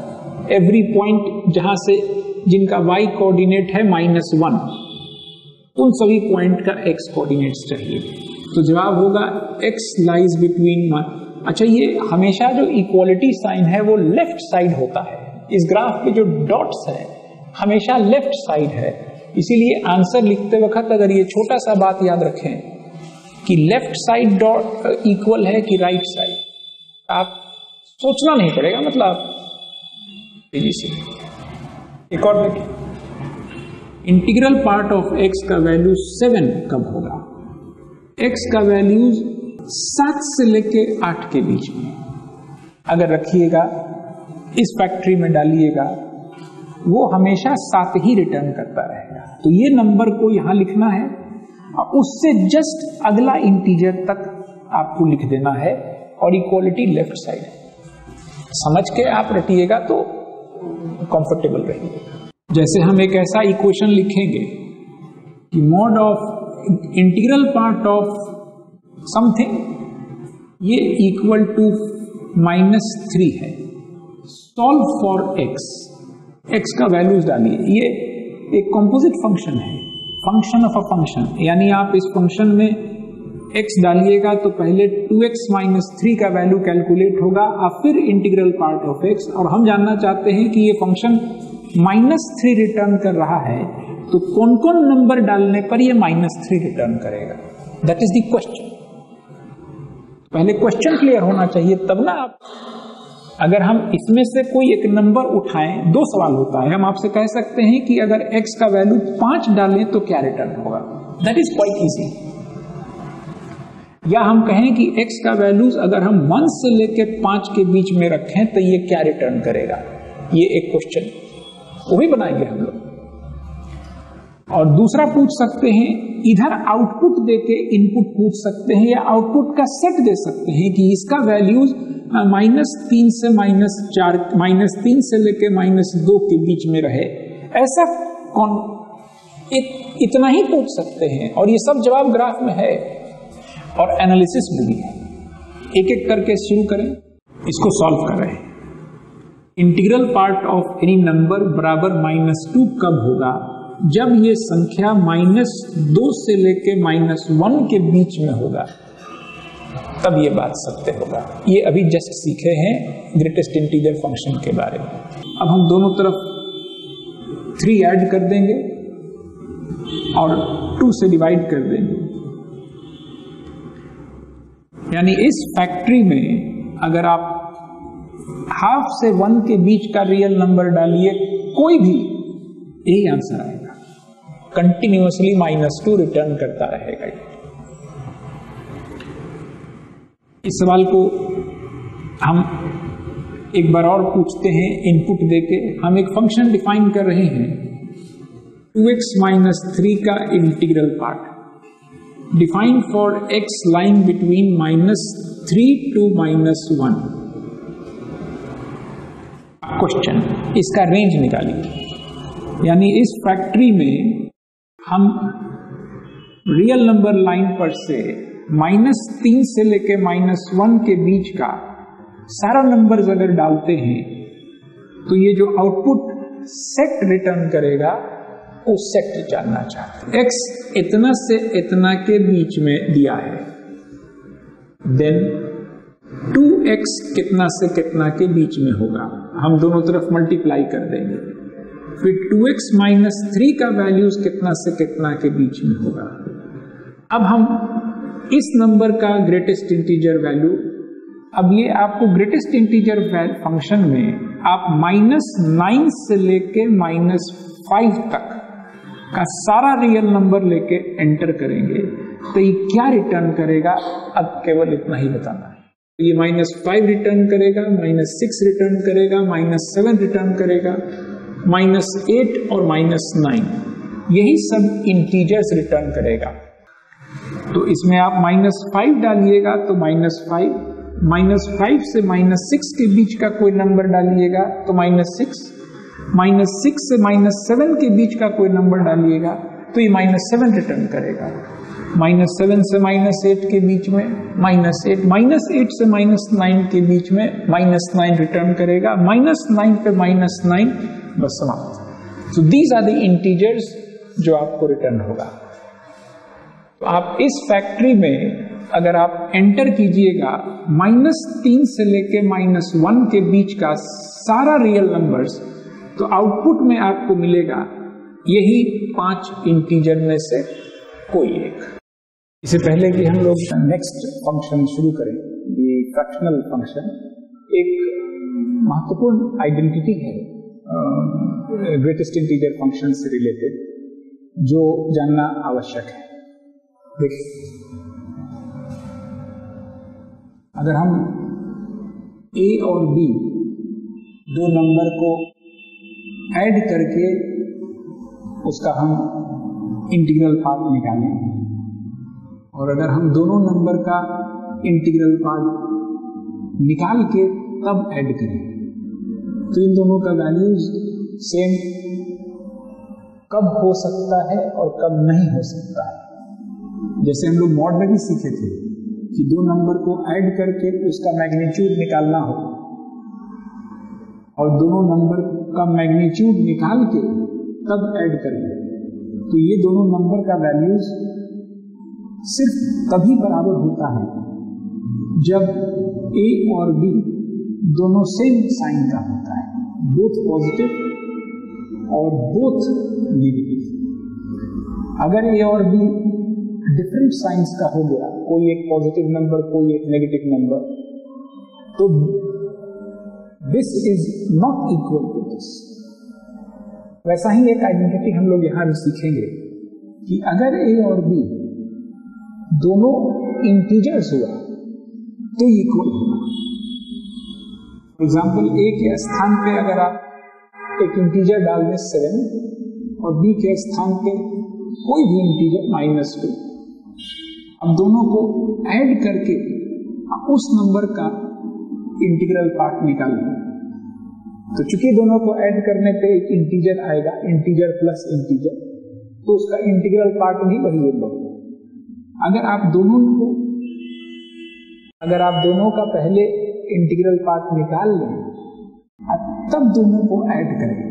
एवरी पॉइंट जहां से जिनका y कोऑर्डिनेट है माइनस वन, उन सभी पॉइंट का x कोऑर्डिनेट्स चाहिए। तो जवाब होगा x लाइज बिटवीन। अच्छा, ये हमेशा जो इक्वालिटी साइन है वो लेफ्ट साइड होता है। इस ग्राफ के जो डॉट्स है हमेशा लेफ्ट साइड है, इसीलिए आंसर लिखते वक्त अगर ये छोटा सा बात याद रखें कि लेफ्ट साइड डॉट इक्वल है कि राइट साइड, आप सोचना नहीं पड़ेगा, मतलब तेजी से। एक और देखिए, इंटीग्रल पार्ट ऑफ x का वैल्यू सेवन कब होगा? x का वैल्यू सात से लेके आठ के बीच में अगर रखिएगा, इस फैक्ट्री में डालिएगा, वो हमेशा सात ही रिटर्न करता रहेगा। तो ये नंबर को यहां लिखना है और उससे जस्ट अगला इंटीजर तक आपको लिख देना है और इक्वालिटी लेफ्ट साइड है। समझ के आप रटिएगा तो कंफर्टेबल रहिएगा। जैसे हम एक ऐसा इक्वेशन लिखेंगे कि mod of integral part of something ये इक्वल टू माइनस थ्री है, सॉल्व फॉर x, x का वैल्यूज डालिए। ये एक कंपोजिट फंक्शन है, फंक्शन ऑफ अ फंक्शन, यानी आप इस फंक्शन में x डालिएगा तो पहले टू एक्स माइनस थ्री का वैल्यू कैलकुलेट होगा और फिर इंटीग्रल पार्ट ऑफ x। और हम जानना चाहते हैं कि ये फंक्शन माइनस थ्री रिटर्न कर रहा है, तो कौन कौन नंबर डालने पर ये माइनस थ्री रिटर्न करेगा, दैट इज द क्वेश्चन। पहले क्वेश्चन क्लियर होना चाहिए, तब ना आप, अगर हम इसमें से कोई एक नंबर उठाएं, दो सवाल होता है। हम आपसे कह सकते हैं कि अगर x का वैल्यू पांच डालें तो क्या रिटर्न होगा, दैट इज क्वाइट इजी। या हम कहें कि x का वैल्यूज अगर हम वन से लेके पांच के बीच में रखें तो ये क्या रिटर्न करेगा, ये एक क्वेश्चन, वो भी बनाएंगे हम लोग। और दूसरा पूछ सकते हैं, इधर आउटपुट देके इनपुट पूछ सकते हैं या आउटपुट का सेट दे सकते हैं कि इसका वैल्यूज माइनस तीन से माइनस चार, माइनस तीन से लेके माइनस दो के बीच में रहे, ऐसा कौन, इत, इतना ही पूछ सकते हैं। और ये सब जवाब ग्राफ में है और एनालिसिस भी है। एक एक करके शुरू करें, इसको सॉल्व कर रहे हैं। Integral part of any number बराबर माइनस टू कब होगा? जब ये संख्या माइनस दो से लेके माइनस वन के बीच में होगा, तब ये बात सत्य होगा। ये अभी जस्ट सीखे हैं ग्रेटेस्ट इंटीजर फंक्शन के बारे में। अब हम दोनों तरफ थ्री ऐड कर देंगे और टू से डिवाइड कर देंगे, यानी इस फैक्ट्री में अगर आप हाफ से वन के बीच का रियल नंबर डालिए, कोई भी, यही आंसर आएगा। कंटिन्यूअसली माइनस टू रिटर्न करता रहेगा। इस सवाल को हम एक बार और पूछते हैं इनपुट देके। हम एक फंक्शन डिफाइन कर रहे हैं, टू एक्स माइनस थ्री का integral part define for x line between minus three to minus one. Question, इसका रेंज निकालिए, यानी इस फैक्ट्री में हम रियल नंबर लाइन पर से माइनस तीन से लेके माइनस वन के बीच का सारा नंबर्स अगर डालते हैं तो ये जो आउटपुट सेट रिटर्न करेगा वो सेट जानना चाहते हैं। x इतना से इतना के बीच में दिया है, देन टू एक्स कितना से कितना के बीच में होगा, हम दोनों तरफ मल्टीप्लाई कर देंगे। फिर टू एक्स माइनस थ्री का वैल्यूज कितना से कितना के बीच में होगा। अब हम इस नंबर का ग्रेटेस्ट इंटीजर वैल्यू, अब ये आपको ग्रेटेस्ट इंटीजर फंक्शन में आप माइनस नाइन से लेके माइनस फाइव तक का सारा रियल नंबर लेके एंटर करेंगे तो ये क्या रिटर्न करेगा, अब केवल इतना ही बताना है। ये माइनस फाइव रिटर्न करेगा, माइनस सिक्स रिटर्न करेगा, माइनस सेवन रिटर्न करेगा, माइनस एट और माइनस नाइन, यही सब इंटीजर्स रिटर्न करेगा। तो इसमें आप माइनस फाइव डालिएगा तो माइनस फाइव, माइनस फाइव से माइनस सिक्स के बीच का कोई नंबर डालिएगा तो माइनस सिक्स, माइनस सिक्स से माइनस सेवन के बीच का कोई नंबर डालिएगा तो ये माइनस सेवन रिटर्न करेगा। माइनस सेवन से माइनस एट के बीच में माइनस एट, माइनस एट से माइनस नाइन के बीच में माइनस नाइन रिटर्न करेगा, माइनस नाइन पे माइनस नाइन, बस समाप्त। So these are the integers जो आपको रिटर्न होगा। तो आप इस फैक्ट्री में अगर आप एंटर कीजिएगा माइनस तीन से लेके माइनस वन के बीच का सारा रियल नंबर्स, तो आउटपुट में आपको मिलेगा यही पांच इंटीजर में से कोई एक। इससे पहले कि हम लोग नेक्स्ट फंक्शन शुरू करें, ये फ्रैक्शनल फंक्शन एक महत्वपूर्ण आइडेंटिटी है ग्रेटेस्ट इंटीजर फंक्शन से रिलेटेड, जो जानना आवश्यक है। देखिए, अगर हम a और b दो नंबर को ऐड करके उसका हम इंटीग्रल पार्ट निकालें, और अगर हम दोनों नंबर का इंटीग्रल पार्ट निकाल के तब ऐड करें, तो इन दोनों का वैल्यूज सेम कब हो सकता है और कब नहीं हो सकता है। जैसे हम लोग मॉड में भी सीखे थे कि दो नंबर को ऐड करके उसका मैग्नीट्यूड निकालना हो, और दोनों नंबर का मैग्नीट्यूड निकाल के तब ऐड करें, तो ये दोनों नंबर का वैल्यूज सिर्फ तभी बराबर होता है जब a और b दोनों सेम साइन का होता है, बोथ पॉजिटिव और बोथ नेगेटिव। अगर a और b डिफरेंट साइंस का हो गया, कोई एक पॉजिटिव नंबर कोई एक नेगेटिव नंबर, तो this is not equal to this. वैसा ही एक आइडेंटिटी हम लोग यहां भी सीखेंगे कि अगर a और b दोनों इंटीजर्स हुआ तो इक्वल होगा। फॉर एग्जाम्पल, a के स्थान पे अगर आप एक इंटीजर डाल दें सेवन, और b के स्थान पे कोई भी इंटीजर माइनस टू, अब दोनों को ऐड करके उस नंबर का इंटीग्रल पार्ट निकाल लें, तो चूंकि दोनों को ऐड करने पे एक इंटीजर आएगा, इंटीजर प्लस इंटीजर, तो उसका इंटीग्रल पार्ट भी वही होगा। अगर आप दोनों को अगर आप दोनों का पहले इंटीग्रल पार्ट निकाल लें तब दोनों को ऐड करें,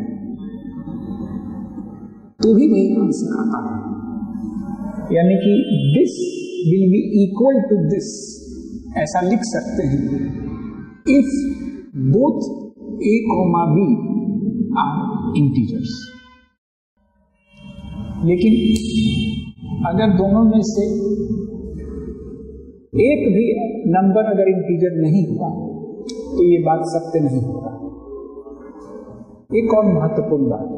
तो भी वही आंसर आता है। यानी कि this will be equal to this, ऐसा लिख सकते हैं if both a comma b are integers. लेकिन अगर दोनों में से एक भी नंबर अगर इंटीजर नहीं हुआ तो ये बात सत्य नहीं होगा। एक और महत्वपूर्ण बात,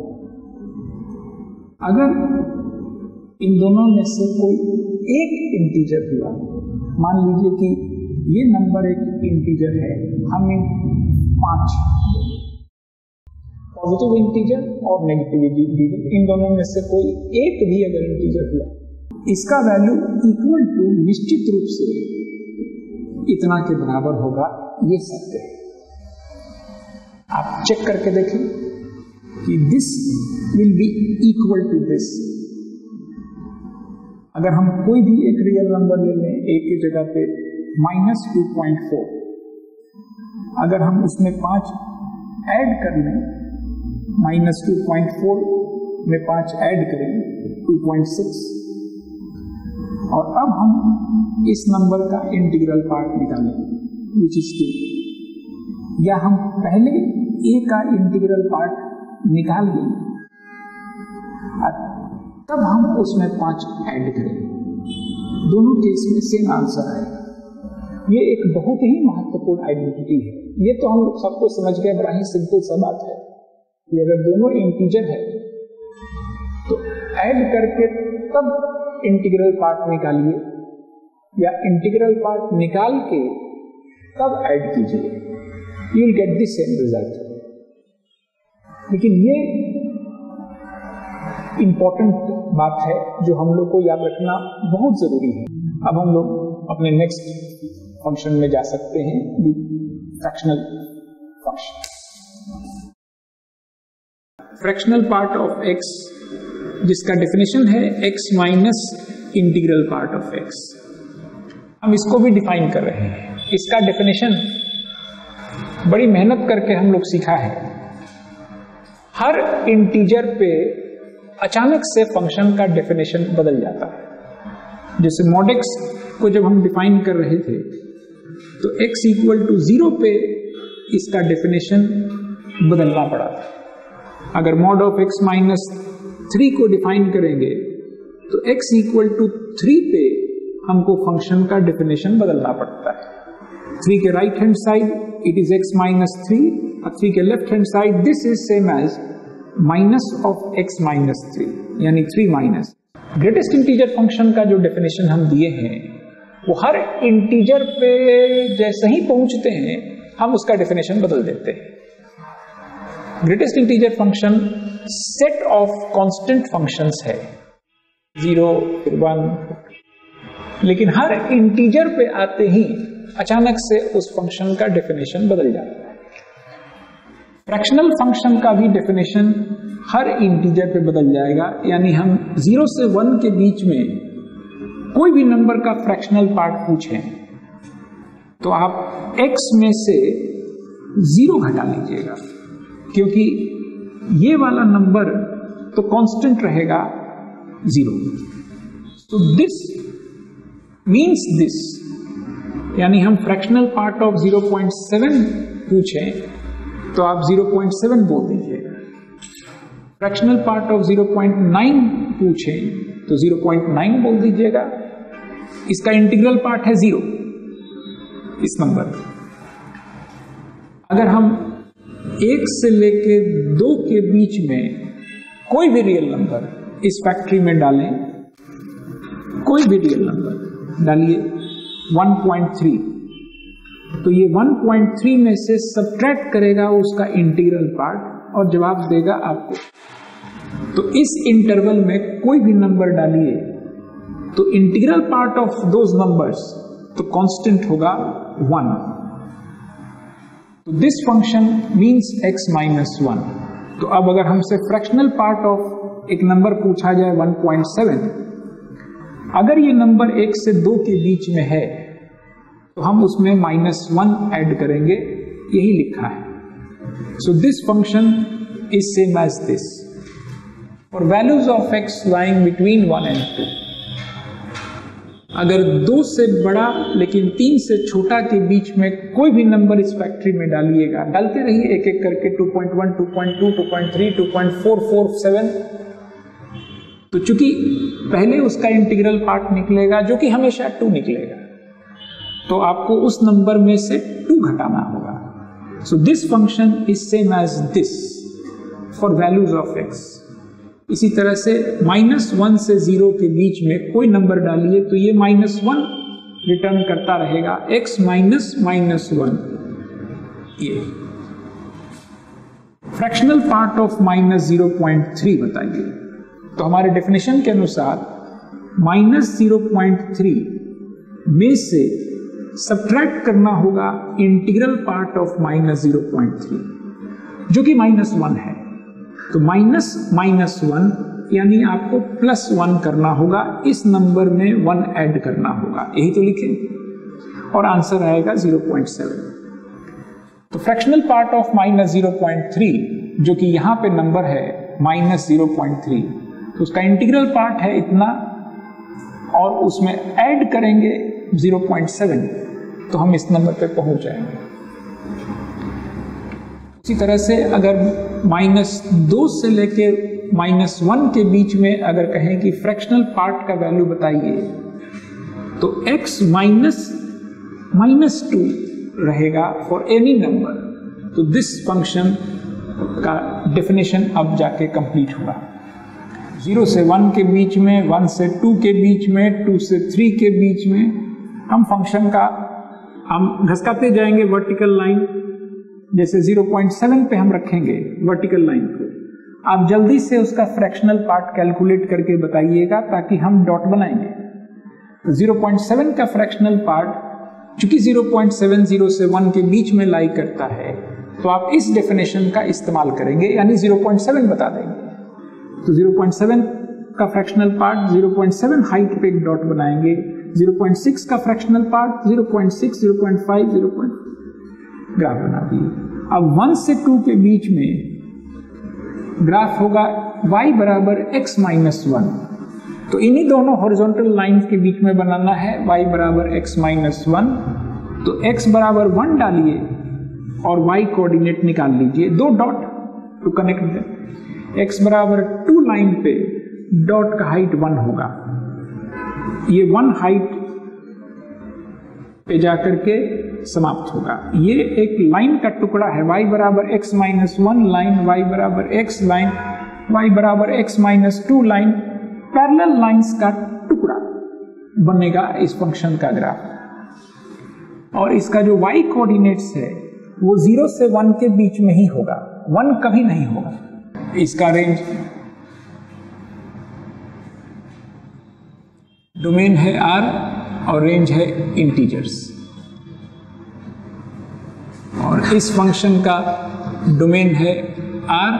अगर इन दोनों में से कोई एक इंटीजर हुआ, मान लीजिए कि ये नंबर एक इंटीजर है, हम इन पांच पॉजिटिव इंटीजर और नेगेटिव इंटीजर, इन दोनों में से कोई एक भी अगर इंटीजर हुआ, इसका वैल्यू इक्वल टू निश्चित रूप से इतना के बराबर होगा, ये सत्य है। आप चेक करके देखें कि this will be equal to this. अगर हम कोई भी एक रियल नंबर ले लें, एक की जगह पे माइनस टू पॉइंट फोर, अगर हम उसमें पांच ऐड कर लें, माइनस टू पॉइंट फोर में पांच ऐड करें टू पॉइंट सिक्स, और अब हम इस नंबर का इंटीग्रल पार्ट निकालें विच इज टू, या हम पहले a का इंटीग्रल पार्ट निकाल लें, तब हम उसमें पांच ऐड करें, दोनों केस में सेम आंसर है। ये एक बहुत ही महत्वपूर्ण आइडेंटिटी है। ये तो हम सबको समझ गए, बड़ा ही सिंपल सा बात है कि अगर दोनों इंटीजर है तो ऐड करके तब इंटीग्रल पार्ट निकालिए, या इंटीग्रल पार्ट निकाल के तब ऐड कीजिए, you will get the same result. लेकिन ये इंपॉर्टेंट बात है जो हम लोग को याद रखना बहुत जरूरी है। अब हम लोग अपने नेक्स्ट फंक्शन में जा सकते हैं, fractional function. Fractional part of x, जिसका डेफिनेशन है x minus integral part of x। हम इसको भी डिफाइन कर रहे हैं। इसका डेफिनेशन बड़ी मेहनत करके हम लोग सीखा है। हर इंटीजर पे अचानक से फंक्शन का डेफिनेशन बदल जाता है। जैसे मॉड x को जब हम डिफाइन कर रहे थे तो x इक्वल टू जीरो पे इसका डेफिनेशन बदलना पड़ा था। अगर mod of x minus three को डिफाइन करेंगे तो x इक्वल टू थ्री पे हमको फंक्शन का डेफिनेशन बदलना पड़ता है। थ्री के right hand side it is x minus three और थ्री के left hand side this is same as minus of x minus three, यानी three minus. Greatest integer function का जो डेफिनेशन हम दिए हैं वो हर इंटीजर पे जैसे ही पहुंचते हैं हम उसका डेफिनेशन बदल देते हैं। Greatest integer function set of constant functions है, जीरो फिर वन, लेकिन हर इंटीजर पे आते ही अचानक से उस फंक्शन का डेफिनेशन बदल जाता है। फ्रैक्शनल फंक्शन का भी डेफिनेशन हर इंटीजर पे बदल जाएगा, यानी हम जीरो से वन के बीच में कोई भी नंबर का फ्रैक्शनल पार्ट पूछें तो आप x में से जीरो घटा लीजिएगा, क्योंकि ये वाला नंबर तो कांस्टेंट रहेगा जीरो। तो दिस मीन्स दिस, यानी हम fractional part of zero point seven पूछें तो आप जीरो पॉइंट सेवन बोल दीजिएगा। Fractional part of zero point nine पूछें तो जीरो पॉइंट नाइन बोल दीजिएगा। इसका इंटीग्रल पार्ट है जीरो इस नंबर। अगर हम एक से लेके दो के बीच में कोई भी रियल नंबर इस फैक्ट्री में डालें, कोई भी रियल नंबर डालिए वन पॉइंट थ्री, तो ये वन पॉइंट थ्री में से सब्ट्रैक्ट करेगा उसका इंटीग्रल पार्ट और जवाब देगा आपको। तो इस इंटरवल में कोई भी नंबर डालिए तो integral part of those numbers तो कांस्टेंट होगा वन। तो this function means x minus one. तो अब अगर हमसे फ्रैक्शनल पार्ट ऑफ एक नंबर पूछा जाए वन पॉइंट सेवन, अगर ये नंबर एक से दो के बीच में है तो हम उसमें माइनस वन ऐड करेंगे, यही लिखा है। So this function is same as this for values of x lying between one and two. अगर दो से बड़ा लेकिन तीन से छोटा के बीच में कोई भी नंबर इस फैक्ट्री में डालिएगा, डालते रहिए एक एक करके two point one, two point two, two point three, two point four four seven, तो चूंकि पहले उसका इंटीग्रल पार्ट निकलेगा जो कि हमेशा टू निकलेगा, तो आपको उस नंबर में से टू घटाना होगा। So this function is same as this for values of x। इसी तरह से माइनस वन से जीरो के बीच में कोई नंबर डालिए तो ये माइनस वन रिटर्न करता रहेगा, x माइनस माइनस वन। ये fractional part of minus zero point three बताइए। तो हमारे डेफिनेशन के अनुसार माइनस जीरो पॉइंट थ्री में से सब्ट्रैक्ट करना होगा integral part of minus zero point three जो कि माइनस वन है। तो माइनस माइनस वन यानी आपको प्लस वन करना होगा, इस नंबर में वन ऐड करना होगा, यही तो लिखेंगे और आंसर आएगा जीरो पॉइंट सेवन। तो fractional part of minus zero point three जो कि यहां पे नंबर है माइनस जीरो पॉइंट थ्री, तो उसका इंटीग्रल पार्ट है इतना और उसमें ऐड करेंगे जीरो पॉइंट सेवन तो हम इस नंबर पे पहुंच जाएंगे। इसी तरह से अगर माइनस दो से लेके माइनस वन के बीच में अगर कहें कि फ्रैक्शनल पार्ट का वैल्यू बताइए तो x माइनस माइनस टू रहेगा फॉर एनी नंबर। तो दिस फंक्शन का डेफिनेशन अब जाके कंप्लीट होगा। जीरो से वन के बीच में, वन से टू के बीच में, टू से थ्री के बीच में हम फंक्शन का हम घसकाते जाएंगे वर्टिकल लाइन। जैसे जीरो पॉइंट सेवन पे हम रखेंगे वर्टिकल लाइन को, आप जल्दी से उसका फ्रैक्शनल पार्ट कैलकुलेट करके बताइएगा ताकि हम डॉट बनाएंगे। तो जीरो पॉइंट सेवन का फ्रैक्शनल पार्ट चूंकि जीरो पॉइंट सेवन जीरो से वन के बीच में लाई करता है तो आप इस डेफिनेशन का इस्तेमाल करेंगे, यानी जीरो पॉइंट सेवन बता देंगे। तो जीरो पॉइंट सेवन का fractional part zero point seven height पे एक डॉट बनाएंगे, ज़ीरो पॉइंट सिक्स का fractional part zero point six, zero point five, zero point graph बना दिए। अब वन से टू के बीच में ग्राफ होगा y बराबर x माइनस वन। तो इन्हीं दोनों हॉरिजॉन्टल लाइंस के बीच में बनाना है y बराबर x माइनस वन। तो x बराबर वन डालिए और y कोऑर्डिनेट निकाल लीजिए, दो dot to connect them. x बराबर टू लाइन पे डॉट का हाइट वन होगा, ये वन हाइट पे जाकर के समाप्त होगा। ये एक लाइन का टुकड़ा है, y बराबर x minus one line, y बराबर x लाइन, y बराबर x minus two line, parallel lines का टुकड़ा बनेगा इस फंक्शन का ग्राफ। और इसका जो y कोऑर्डिनेट्स है वो जीरो से वन के बीच में ही होगा, वन कभी नहीं होगा। इसका रेंज डोमेन है R और रेंज है इंटीजर्स, और इस फंक्शन का डोमेन है R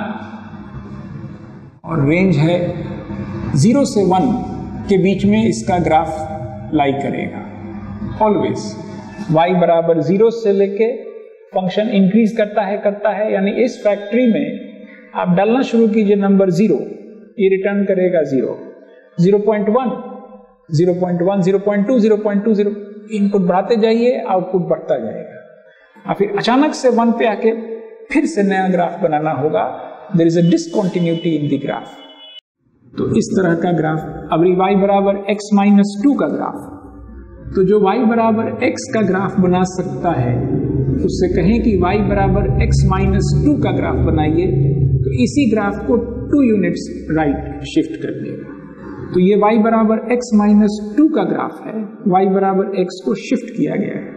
और रेंज है जीरो से वन के बीच में इसका ग्राफ लाई करेगा ऑलवेज। y बराबर जीरो से लेके फंक्शन इंक्रीज करता है करता है यानी इस फैक्ट्री में आप डालना शुरू कीजिए नंबर जीरो, ये रिटर्न करेगा zero, zero point one, zero point one, zero point two, zero point two, zero, input बढ़ाते जाइए, आउटपुट बढ़ता जाएगा। और फिर अचानक से वन पे आके फिर से नया ग्राफ बनाना होगा, there is a discontinuity in the graph. तो इस तरह का ग्राफ। अब y बराबर x माइनस टू का ग्राफ, तो जो y बराबर x का ग्राफ बना सकता है उससे कहें कि y बराबर x माइनस टू का ग्राफ बनाइए, तो इसी ग्राफ को टू यूनिट्स राइट शिफ्ट कर देगा। तो ये y बराबर x माइनस टू का ग्राफ है, y बराबर x को शिफ्ट किया गया है,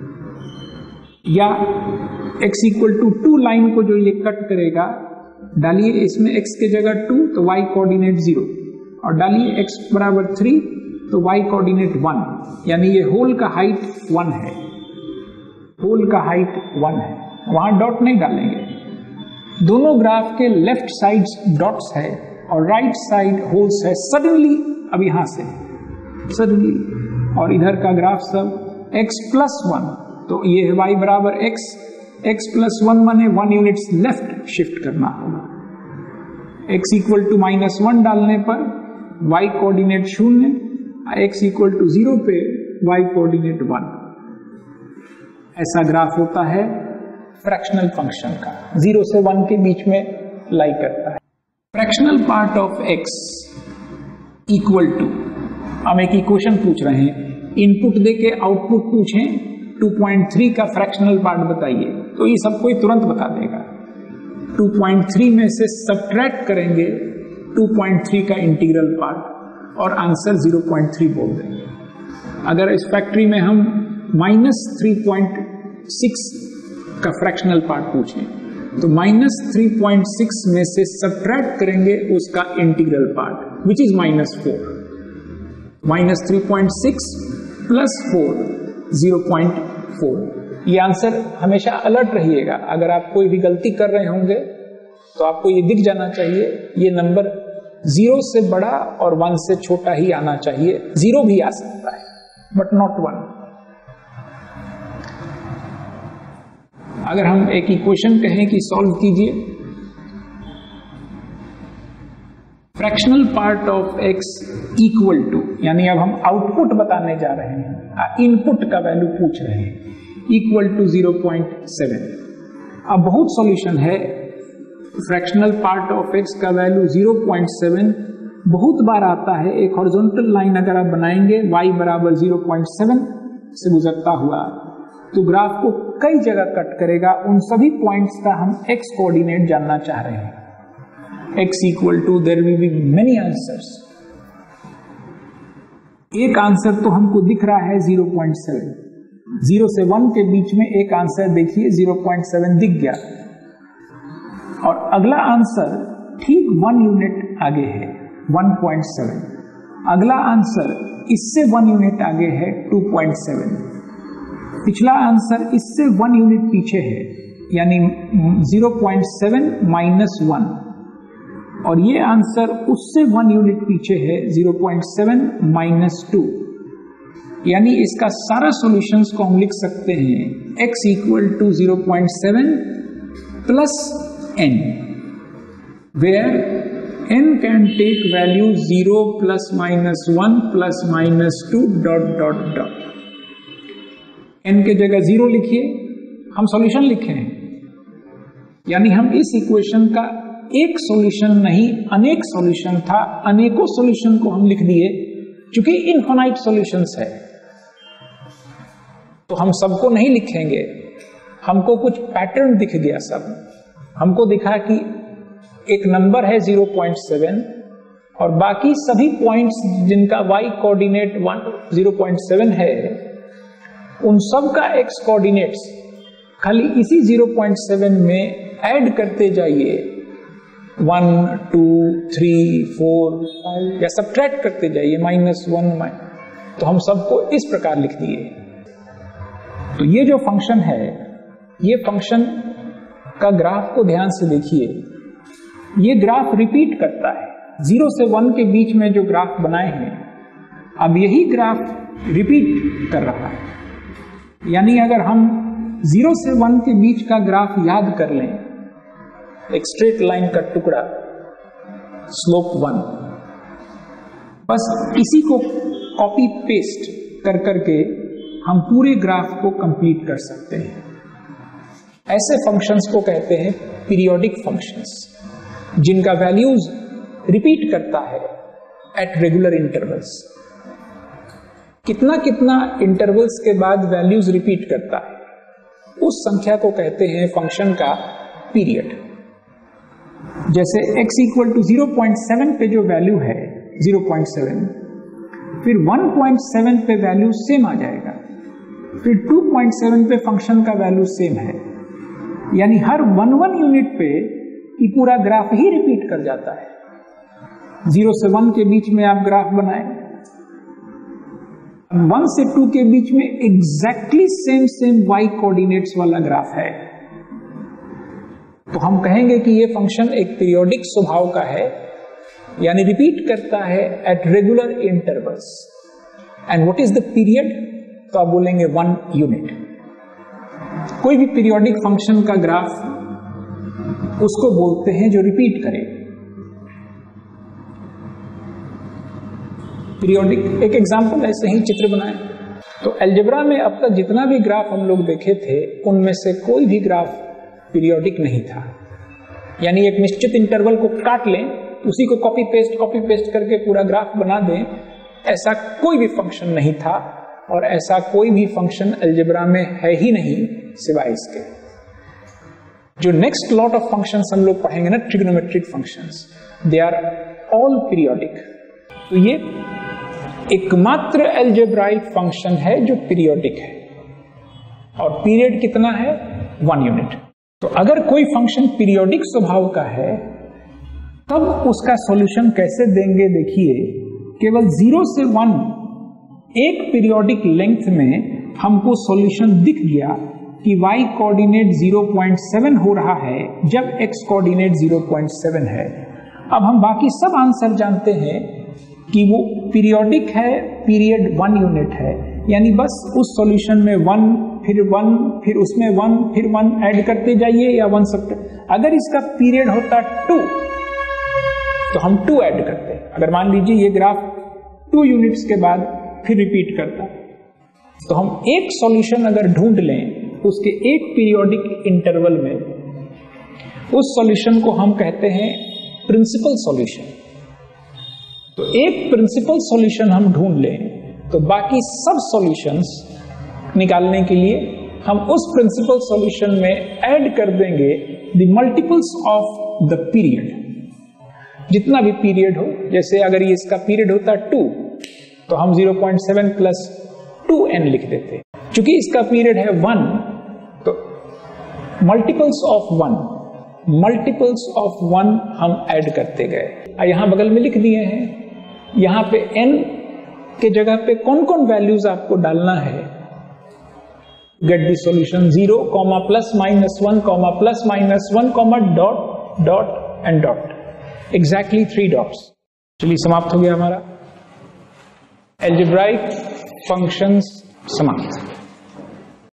या x equal to two line को जो ये कट करेगा, डालिए इसमें x के जगह टू तो y कोऑर्डिनेट जीरो, और डालिए x बराबर थ्री तो y कोऑर्डिनेट वन, यानी ये होल का हाइट वन है, होल का हाइट वन है, वहां डॉट नहीं डालेंगे। दोनों ग्राफ के लेफ्ट साइड्स डॉट्स है और राइट साइड होल्स है। सडनली अब यहां से सडनली, और इधर का ग्राफ सब x प्लस वन, तो ये है y बराबर x, x प्लस वन माने वन यूनिट्स लेफ्ट शिफ्ट करना होगा। x equal to minus one डालने पर y कोऑर्डिनेट शून्य, x इक्वल टू जीरो पे y कोऑर्डिनेट वन। ऐसा ग्राफ होता है फ्रैक्शनल फंक्शन का, जीरो से वन के बीच में लाई करता है। Fractional part of x equal to, हम एक इक्वेशन पूछ रहे हैं, इनपुट देके आउटपुट पूछें टू पॉइंट थ्री का फ्रैक्शनल पार्ट बताइए, तो ये सब कोई तुरंत बता देगा। टू पॉइंट थ्री में से सब्ट्रैक्ट करेंगे टू पॉइंट थ्री का इंटीग्रल पार्ट और आंसर ज़ीरो पॉइंट थ्री बोल देंगे। अगर इस फैक्ट्री में हम माइनस थ्री पॉइंट सिक्स का फ्रैक्शनल पार्ट पूछें तो माइनस थ्री पॉइंट सिक्स में से सब्ट्रैक्ट करेंगे उसका integral part which is minus four. Minus three point six plus four, zero point four. ये आंसर हमेशा अलर्ट रहिएगा, अगर आप कोई भी गलती कर रहे होंगे तो आपको ये दिख जाना चाहिए, ये नंबर जीरो से बड़ा और वन से छोटा ही आना चाहिए। जीरो भी आ सकता है बट नॉट वन। अगर हम एक इक्वेशन कहें कि सॉल्व कीजिए, fractional part of x equal to, यानी अब हम आउटपुट बताने जा रहे हैं, इनपुट का वैल्यू पूछ रहे हैं, equal to zero point seven. अब बहुत सॉल्यूशन है, फ्रैक्शनल पार्ट ऑफ x का वैल्यू ज़ीरो पॉइंट सेवन बहुत बार आता है। एक हॉरिजॉन्टल लाइन अगर आप बनाएंगे y बराबर ज़ीरो पॉइंट सेवन से गुजरता हुआ, तो ग्राफ को कई जगह कट करेगा। उन सभी पॉइंट्स का हम x कोऑर्डिनेट जानना चाह रहे हैं। x equal to, there will be many answers. एक आंसर तो हमको दिख रहा है ज़ीरो पॉइंट सेवन, जीरो से वन के बीच में एक आंसर देखिए ज़ीरो पॉइंट सेवन दिख गया, और अगला आंसर ठीक वन यूनिट आगे है वन पॉइंट सेवन। अगला आंसर इससे वन यूनिट आगे है टू पॉइंट सेवन। पिछला आंसर इससे वन यूनिट पीछे है, यानी zero point seven minus one, और ये आंसर उससे वन यूनिट पीछे है, zero point seven minus two. यानी इसका सारा सॉल्यूशंस को हम लिख सकते हैं x equal to zero point seven plus n, where n can take value zero plus minus one plus minus two dot dot dot. n के जगह जीरो लिखिए, हम सॉल्यूशन लिखे हैं, यानी हम इस इक्वेशन का एक सॉल्यूशन नहीं अनेक सॉल्यूशन था, अनेकों सॉल्यूशन को हम लिख दिए। क्योंकि इनफाइनाइट सॉल्यूशंस है तो हम सबको नहीं लिखेंगे, हमको कुछ पैटर्न दिख गया। सब हमको दिखा कि एक नंबर है ज़ीरो पॉइंट सेवन और बाकी सभी पॉइंट्स जिनका y coordinate zero point seven है, उन सब का x कोऑर्डिनेट्स खाली इसी ज़ीरो पॉइंट सेवन में ऐड करते जाइए, one two three four five, या सब्ट्रैक्ट करते जाइए, माइनस वन माइनस, तो हम सबको इस प्रकार लिख दिए। तो ये जो फंक्शन है, ये फंक्शन का ग्राफ को ध्यान से देखिए, ये ग्राफ रिपीट करता है। जीरो से वन के बीच में जो ग्राफ बनाए हैं, अब यही ग्राफ रिपीट कर रहा है। यानी अगर हम जीरो से वन के बीच का ग्राफ याद कर लें, एक स्ट्रेट लाइन का टुकड़ा, स्लोप वन, बस इसी को कॉपी पेस्ट कर करके हम पूरे ग्राफ को कंप्लीट कर सकते हैं। ऐसे फंक्शंस को कहते हैं पीरियोडिक फंक्शंस, जिनका वैल्यूज रिपीट करता है एट रेगुलर इंटरवल्स। कितना कितना इंटरवल्स के बाद वैल्यूज रिपीट करता है, उस संख्या को कहते हैं फंक्शन का पीरियड। जैसे x equal to zero point seven पे जो वैल्यू है ज़ीरो पॉइंट सेवन, फिर वन पॉइंट सेवन पे वैल्यू सेम आ जाएगा, फिर टू पॉइंट सेवन पे फंक्शन का वैल्यू सेम है। यानी हर वन वन यूनिट पे ये पूरा ग्राफ ही रिपीट कर जाता है। जीरो से वन के बीच में आप ग्राफ बनाए, वन से टू के बीच में exactly same same y coordinates वाला ग्राफ है, तो हम कहेंगे कि ये फंक्शन एक पीरियोडिक स्वभाव का है, यानी रिपीट करता है at regular intervals. And what is the period, तो आप बोलेंगे वन यूनिट। कोई भी पीरियोडिक फंक्शन का ग्राफ उसको बोलते हैं जो रिपीट करे। पीरियोडिक, एक एग्जांपल ऐसे ही चित्र बनाए तो अलजेब्रा में अब तक जितना भी ग्राफ हम लोग देखे थे, उनमें से कोई भी ग्राफ पीरियोडिक नहीं था। यानी एक निश्चित इंटरवल को काट लें, उसी को कॉपी पेस्ट कॉपी पेस्ट करके पूरा ग्राफ बना दें, ऐसा कोई भी फंक्शन नहीं था, और ऐसा कोई भी फंक्शन अलजेब्रा में है ही नहीं सिवाय इसके। जो नेक्स्ट लॉट ऑफ फंक्शंस हम लोग पढ़ेंगे ना, trigonometric functions, they are all periodic. तो ये एकमात्र अलजेब्राइक फंक्शन है जो पीरियोडिक है, और पीरियड कितना है, वन यूनिट। तो अगर कोई फंक्शन पीरियोडिक स्वभाव का है, तब उसका सॉल्यूशन कैसे देंगे, देखिए, केवल जीरो से वन एक पीरियोडिक लेंथ में हमको सॉल्यूशन दिख गया कि y coordinate zero point seven हो रहा है जब x coordinate zero point seven है। अब हम बाकी सब आंसर जानते हैं कि वो पीरियोडिक है, पीरियड वन यूनिट है, यानी बस उस सॉल्यूशन में वन फिर वन फिर उसमें वन फिर वन ऐड करते जाइए, या वन सब। अगर इसका पीरियड होता टू तो हम टू ऐड करते। अगर मान लीजिए ये ग्राफ टू यूनिट्स के बाद फिर रिपीट करता, तो हम एक सॉल्यूशन अगर ढूंढ लें उसके एक पीरियोडिक इंटरवल में, उस सॉल्यूशन को हम कहते हैं प्रिंसिपल सॉल्यूशन। तो एक प्रिंसिपल सॉल्यूशन हम ढूंढ लें तो बाकी सब सॉल्यूशंस निकालने के लिए हम उस प्रिंसिपल सॉल्यूशन में ऐड कर देंगे the multiples of the period, जितना भी पीरियड हो। जैसे अगर ये इसका पीरियड होता टू, तो हम zero point seven plus two n लिख देते। क्योंकि इसका पीरियड है वन, तो multiples of one multiples of one हम ऐड करते गए। यहां बगल में लिख दिए हैं, यहां पे n के जगह पे कौन कौन वैल्यूज आपको डालना है। Get the solution zero comma plus minus one comma plus minus one comma dot dot and dot. Exactly three dots. चलिए समाप्त हो गया हमारा एल्जेब्राइक फंक्शंस समाप्त।